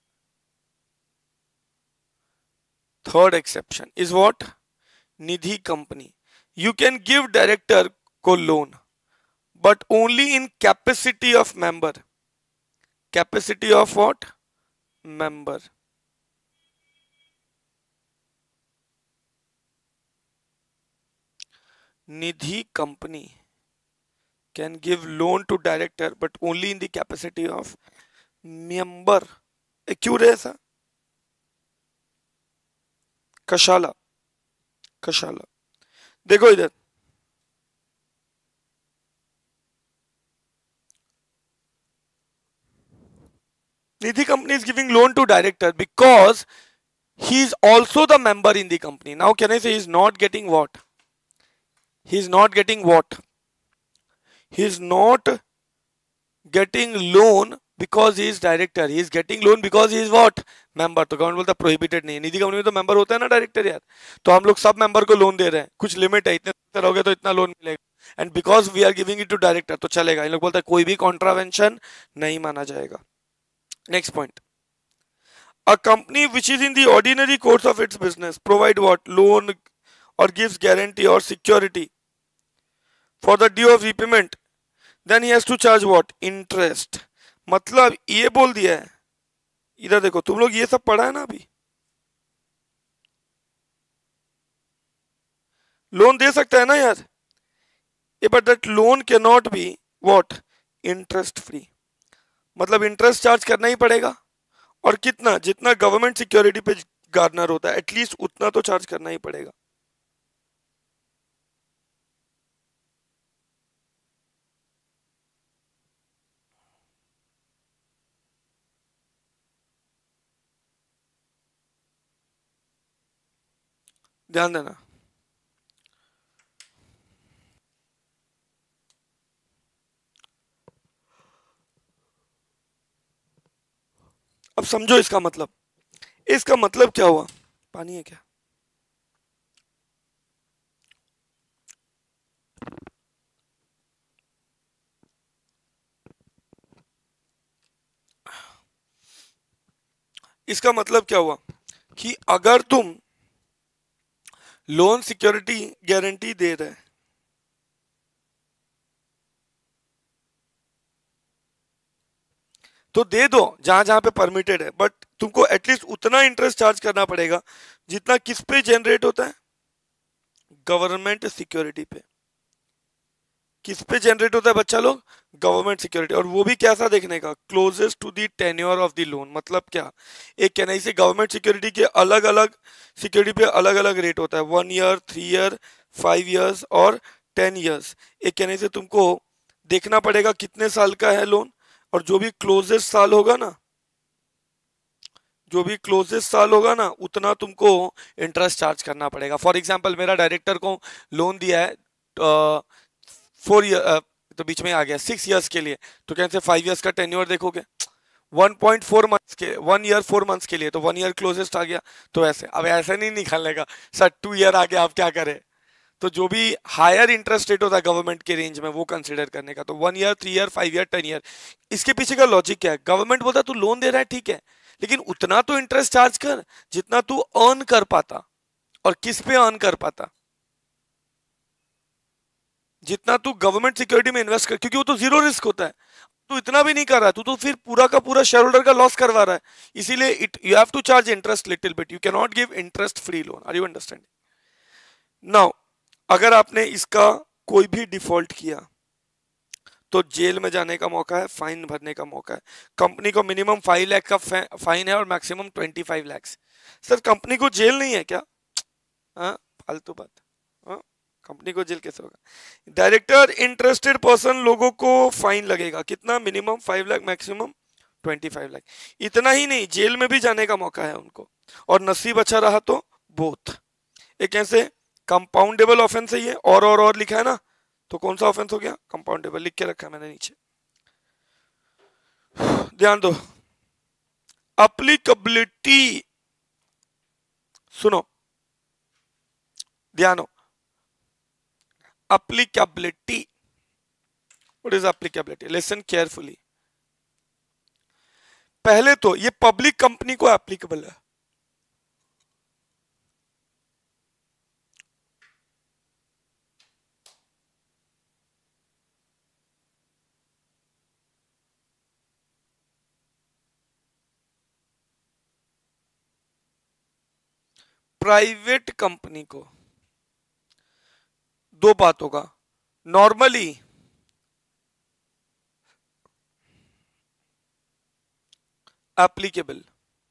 Third exception is what, Nidhi company you can give director को loan but only in capacity of member, capacity of what, member. Nidhi company can give loan to director but only in the capacity of member। क्यों रे ऐसा? कशाला, कशाला देखो इधर, Nidhi company is giving loan to director because he is also the member in the company. Now can I say he is not getting what, He is not getting what? He is not getting loan because he is director. He is getting loan because he is what? Member. तो government बोलता prohibited नहीं है. निधि company में तो member होता है ना director यार. तो हम लोग सब मेंबर को लोन दे रहे हैं. कुछ लिमिट है, इतने रहोगे तो इतना लोन मिलेगा. And because we are giving it to director तो चलेगा. इन लोग बोलता है कोई भी कॉन्ट्रावेंशन नहीं माना जाएगा. Next point. A company which is in the ordinary course of its business provide what? Loan or gives guarantee or security for the due of repayment. Then he has to charge what? Interest. मतलब ये बोल दिया है. इधर देखो, तुम लोग ये सब पढ़ा है ना अभी. लोन दे सकता है ना यार. But that loan can not be what? Interest free. मतलब इंटरेस्ट चार्ज करना ही पड़ेगा. और कितना? जितना गवर्नमेंट सिक्योरिटी पे गार्नर होता है एटलीस्ट उतना तो चार्ज करना ही पड़ेगा. ध्यान देना. अब समझो इसका मतलब. इसका मतलब क्या हुआ? पानी है क्या? इसका मतलब क्या हुआ कि अगर तुम लोन सिक्योरिटी गारंटी दे रहे तो दे दो जहां जहां पे परमिटेड है, बट तुमको एटलीस्ट उतना इंटरेस्ट चार्ज करना पड़ेगा जितना किस पे जनरेट होता है? गवर्नमेंट सिक्योरिटी पे. किस पे जनरेट होता है बच्चा लोग? Government security. और वो भी कैसा देखने का? Closest to the tenure of the loan. मतलब क्या? एक कहना से गवर्नमेंट सिक्योरिटी के अलग अलग सिक्योरिटी पे अलग अलग रेट होता है. One year, three year, five years और टेन ईयर्स. एक कहने से तुमको देखना पड़ेगा कितने साल का है लोन, और जो भी क्लोजेस्ट साल होगा ना, जो भी क्लोजेस्ट साल होगा ना उतना तुमको इंटरेस्ट चार्ज करना पड़ेगा. फॉर एग्जांपल मेरा डायरेक्टर को लोन दिया है फोर ईयर, तो बीच में आ गया सिक्स इयर्स के लिए, तो कैसे फाइव इयर्स का टेन्योर देखोगे? वन पॉइंट फोर मंथ्स के, वन ईयर फोर मंथ्स के लिए, तो वन ईयर क्लोजेस्ट आ गया. तो ऐसे अब ऐसे नहीं निकालने का सर टू ईयर आ गया आप क्या करें. तो जो भी हायर इंटरेस्ट रेट होता है गवर्नमेंट के रेंज में वो कंसिडर करने का. तो one year, three year, five year, ten year. इसके पीछे का लॉजिक क्या है? गवर्नमेंट बोलता तू लोन दे रहा है ठीक है, लेकिन उतना तो इंटरेस्ट चार्ज कर जितना तू अर्न कर पाता. और किस पे अर्न कर पाता? जितना तू गवर्नमेंट सिक्योरिटी में इन्वेस्ट कर, क्योंकि वो तो जीरो रिस्क होता है. तू इतना भी नहीं कर रहा, तू तो फिर पूरा का पूरा शेयर होल्डर का लॉस करवा रहा है. इसीलिए it you have to charge interest little bit. You can not give interest free loan. Are you understanding? Now अगर आपने इसका कोई भी डिफॉल्ट किया तो जेल में जाने का मौका है, फाइन भरने का मौका है. कंपनी को मिनिमम फाइव लाख का फाइन है और maximum twenty five lakh. Sir company को जेल नहीं है क्या? हाँ, फालतू बात. हाँ, कंपनी को जेल कैसे होगा? डायरेक्टर इंटरेस्टेड पर्सन लोगों को फाइन लगेगा. कितना? Minimum five lakh, maximum twenty five lakh. इतना ही नहीं, जेल में भी जाने का मौका है उनको. और नसीब अच्छा रहा तो बोथ. एक कैसे? कंपाउंडेबल ऑफेंस है ये. और और और लिखा है ना, तो कौन सा ऑफेंस हो गया? कंपाउंडेबल लिख के रखा है मैंने नीचे. ध्यान दो. अप्लीकेबिलिटी सुनो, ध्यान हो. applicability. What is applicability? Listen carefully. पहले तो ये पब्लिक कंपनी को एप्लीकेबल है. प्राइवेट कंपनी को दो बातों का normally applicable,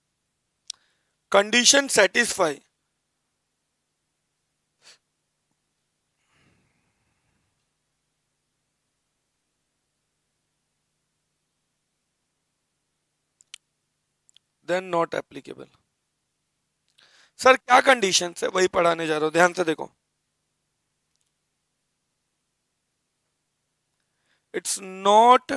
condition satisfy. Then not applicable. Sir क्या कंडीशन है? वही पढ़ाने जा रहा हूं, ध्यान से देखो. it's not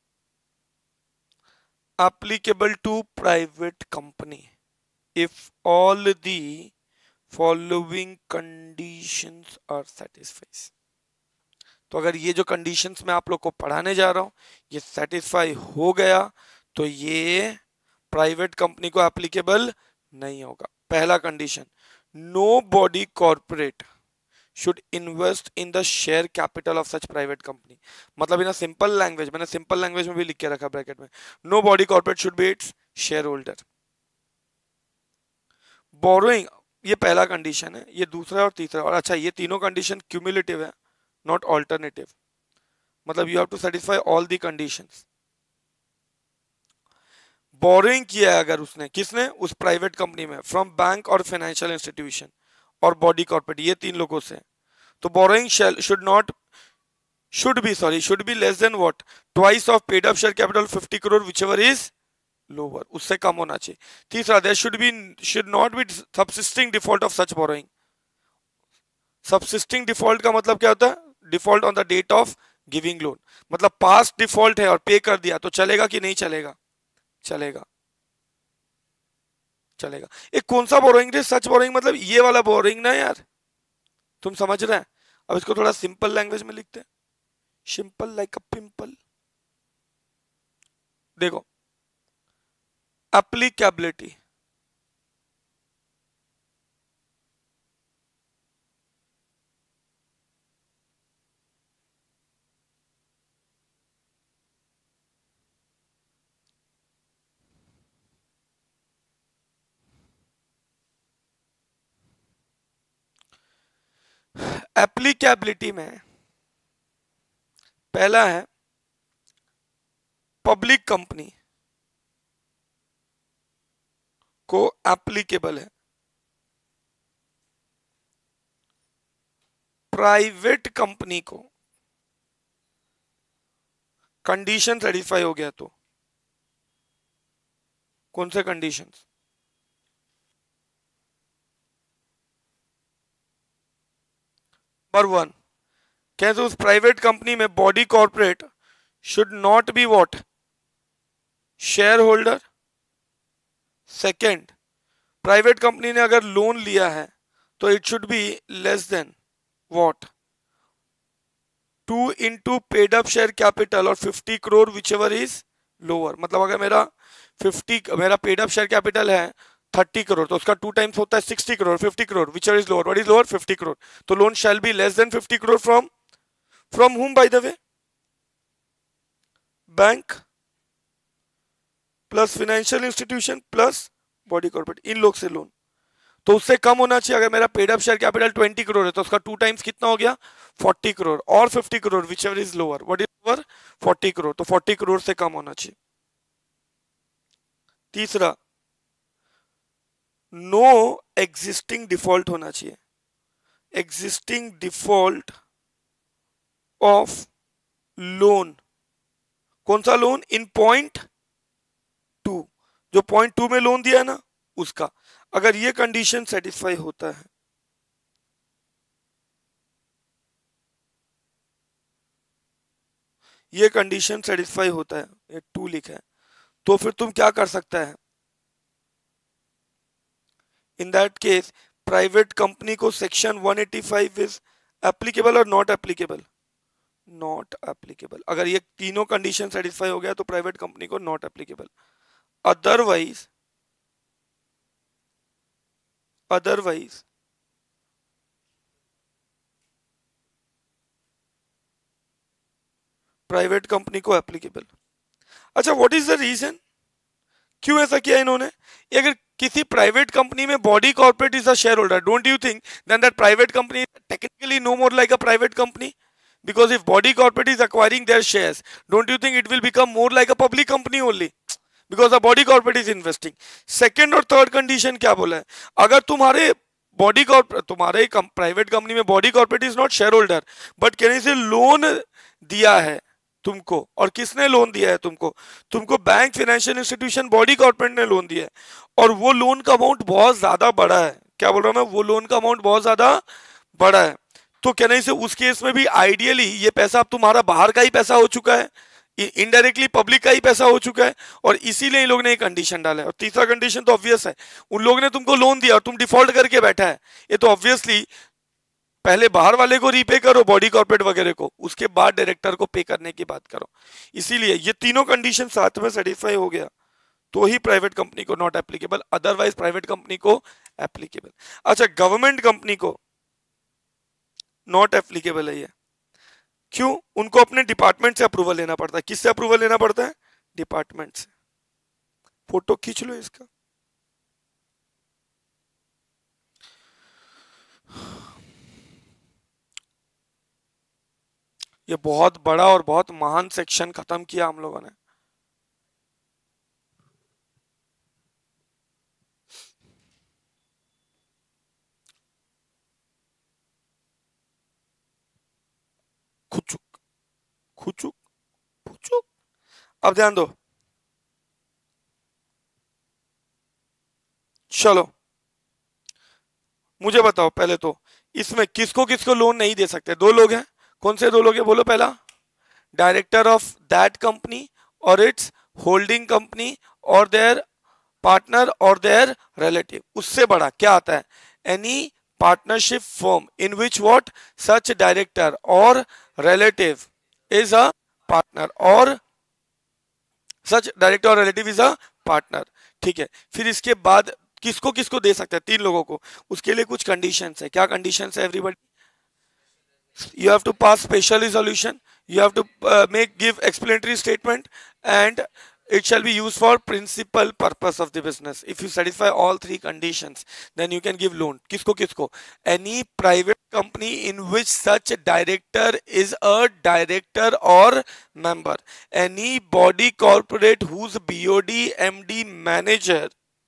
applicable to private company if all the following conditions are satisfied. तो अगर ये जो कंडीशंस मैं आप लोग को पढ़ाने जा रहा हूं ये सेटिस्फाई हो गया तो ये प्राइवेट कंपनी को एप्लीकेबल नहीं होगा. पहला condition, no body corporate should invest in the share capital of such private company. मतलब इन सिंपल लैंग्वेज, मैंने सिंपल लैंग्वेज में भी लिख के रखा ब्रैकेट में, no body corporate should be its share holder. Borrowing, ये पहला कंडीशन है, ये दूसरा और तीसरा. और अच्छा, ये तीनों कंडीशन क्यूमुलेटिव है, नॉट ऑल्टरनेटिव. मतलब you have to satisfy all the conditions. Borrowing किया है अगर उसने, किसने, उस प्राइवेट कंपनी में, फ्रॉम बैंक और फाइनेंशियल इंस्टीट्यूशन और बॉडी कॉर्पोरेट, ये तीन लोगों से, तो borrowing should not should be sorry should be less than what, twice of paid up share capital fifty crore whichever is lower, उससे कम होना चाहिए. तीसरा, there should B should not be subsisting default of such borrowing. Subsisting default का मतलब क्या होता है, default on the date of giving loan. मतलब पास्ट डिफॉल्ट है और पे कर दिया तो चलेगा कि नहीं चलेगा, चलेगा, चलेगा. एक कौन सा बोरोइंग रे, सच बोरोइंग, मतलब ये वाला बोरोइंग ना यार, तुम समझ रहे हैं. अब इसको थोड़ा सिंपल लैंग्वेज में लिखते हैं, सिंपल लाइक अ पिंपल. देखो, एप्लीकेबिलिटी, एप्लीकेबिलिटी में पहला है पब्लिक कंपनी को एप्लीकेबल है, प्राइवेट कंपनी को कंडीशन सेटिस्फाई हो गया तो. कौन से कंडीशंस, नंबर वन, कैसे उस प्राइवेट कंपनी में body corporate should not be what, share holder. Second, private company ने अगर लोन लिया है तो it should be less than what, two into paid up share capital और fifty crore which ever is lower. मतलब अगर मेरा फिफ्टी मेरा पेड अप शेयर कैपिटल है थर्टी करोड़ तो उसका टू टाइम्स होता है sixty crore, fifty crore which ever is lower, what is lower, fifty crore. तो loan shall be less than fifty crore from from whom by the way, bank plus financial institution plus body corporate, इन लोग से loan. तो उससे कम होना चाहिए. अगर मेरा paid up share capital twenty crore है तो उसका टू टाइम्स कितना हो गया, फोर्टी करोड़, और fifty crore which ever is lower, what is lower, forty crore. तो फोर्टी करोड़ से कम होना चाहिए. तीसरा, नो एग्जिस्टिंग डिफॉल्ट होना चाहिए. एग्जिस्टिंग डिफॉल्ट ऑफ लोन, कौन सा लोन, इन पॉइंट टू, जो पॉइंट टू में लोन दिया है ना उसका. अगर ये कंडीशन सेटिस्फाई होता है ये कंडीशन सेटिस्फाई होता है, ये टू लिखा है, तो फिर तुम क्या कर सकता है, in that case private company को section one eighty five is applicable और नॉट एप्लीकेबल, नॉट एप्लीकेबल. अगर ये तीनों कंडीशन सेटिस्फाई हो गया तो प्राइवेट कंपनी को not applicable. Otherwise otherwise private company को एप्लीकेबल. अच्छा, व्हाट इज द रीजन, क्यों ऐसा किया इन्होंने. अगर किसी प्राइवेट कंपनी में body corporate is a share holder, don't you think then that private company technically no more like a private company, because if body corporate is acquiring their shares, don't you think it will become more like a public company only, because the body corporate is investing. Second और third condition क्या बोला है, अगर तुम्हारे body corporate तुम्हारे private company में body corporate is not share holder but कहीं से लोन दिया है तुमको, और किसने लोन दिया है तुमको, तुमको bank, financial institution, body corporate ने लोन दिया है, और वो लोन का अमाउंट बहुत ज्यादा बड़ा है. क्या बोल रहा हूं मैं, वो लोन का अमाउंट बहुत ज्यादा बड़ा है. तो कहने से उस केस में भी आइडियली ये पैसा अब तुम्हारा बाहर का ही पैसा हो चुका है, इनडायरेक्टली पब्लिक का ही पैसा हो चुका है, और इसीलिए इन लोग ने एक कंडीशन डाला है। और तीसरा कंडीशन तो ऑब्वियस है, उन लोगों ने तुमको लोन दिया और तुम डिफॉल्ट करके बैठा है, ये तो ऑब्वियसली पहले बाहर वाले को रीपे करो, बॉडी कॉर्पोरेट वगैरह को, उसके बाद डायरेक्टर को पे करने की बात करो। इसीलिए ये तीनों कंडीशन साथ में सेटिस्फाई हो गया तो ही प्राइवेट कंपनी को not applicable, otherwise private company को एप्लीकेबल। अच्छा, गवर्नमेंट कंपनी को नॉट एप्लीकेबल है ये, क्यों? उनको अपने डिपार्टमेंट से अप्रूवल लेना पड़ता है। किससे अप्रूवल लेना पड़ता है? डिपार्टमेंट से। फोटो खींच लो इसका। ये बहुत बड़ा और बहुत महान सेक्शन खत्म किया हम लोगों ने। खुचुक खुचुक खुचुक। अब ध्यान दो, चलो मुझे बताओ पहले तो इसमें किसको किसको लोन नहीं दे सकते? दो लोग हैं। कौन से दो लोग हैं बोलो? पहला, डायरेक्टर ऑफ दैट कंपनी और इट्स होल्डिंग कंपनी और देयर पार्टनर और देयर रिलेटिव। उससे बड़ा क्या आता है? Any partnership firm in which what such director और रिलेटिव इज अ पार्टनर और सच डायरेक्टर और रिलेटिव इज अ पार्टनर। ठीक है, फिर इसके बाद किसको किसको दे सकते हैं? तीन लोगों को। उसके लिए कुछ कंडीशंस है। क्या कंडीशंस है everybody? You have to pass special resolution, you have to uh, make give explanatory statement, and it shall be used for principal purpose of the business. If you satisfy all three conditions, then you can give loan. Kisko kisko? Any private company in which such a director is a director or member, any body corporate whose B O D M D manager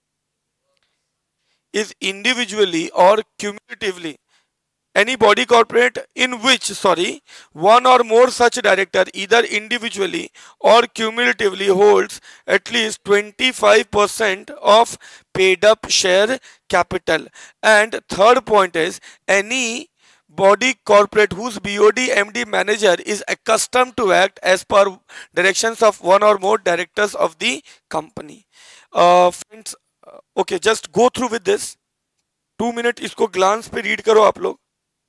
is individually or cumulatively, any body corporate in which, sorry, one or more such director either individually or cumulatively holds at least twenty-five percent of paid up share capital. And third point is, any body corporate whose B O D M D manager is accustomed to act as per directions of one or more directors of the company. uh, friends, okay, just go through with this. Two minute इसको glance पे read करो आप लोग।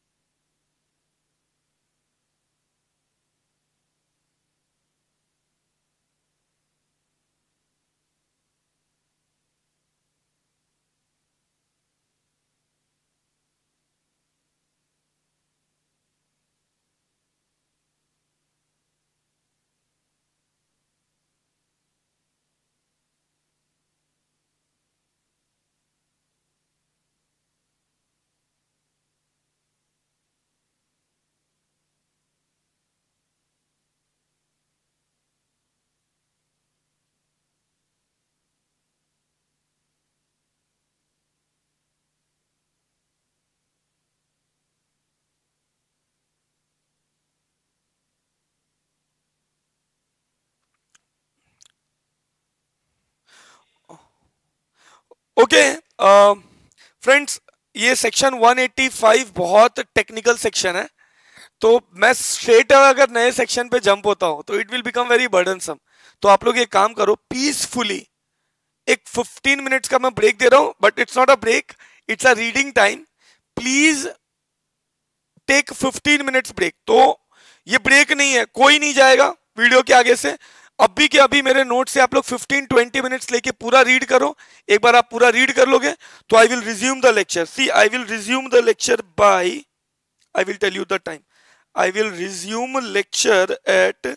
Okay friends, ये section one eighty five बहुत technical section है, तो मैं स्ट्रेट अगर नए सेक्शन पे जंप होता हूं तो it will become very burdensome. तो आप लोग ये काम करो पीसफुली। एक फिफ्टीन मिनट्स का मैं ब्रेक दे रहा हूं, but it's not a break, it's a reading time. Please take fifteen minutes break. तो ये ब्रेक नहीं है, कोई नहीं जाएगा वीडियो के आगे से। अभी के अभी मेरे नोट से आप लोग फिफ्टीन ट्वेंटी मिनट्स लेके पूरा रीड करो। एक बार आप पूरा रीड कर लोगे तो I will resume the lecture. See, I will resume the lecture by, I will tell you the time, I will resume lecture at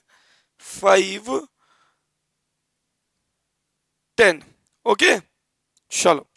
five ten. Okay, चलो।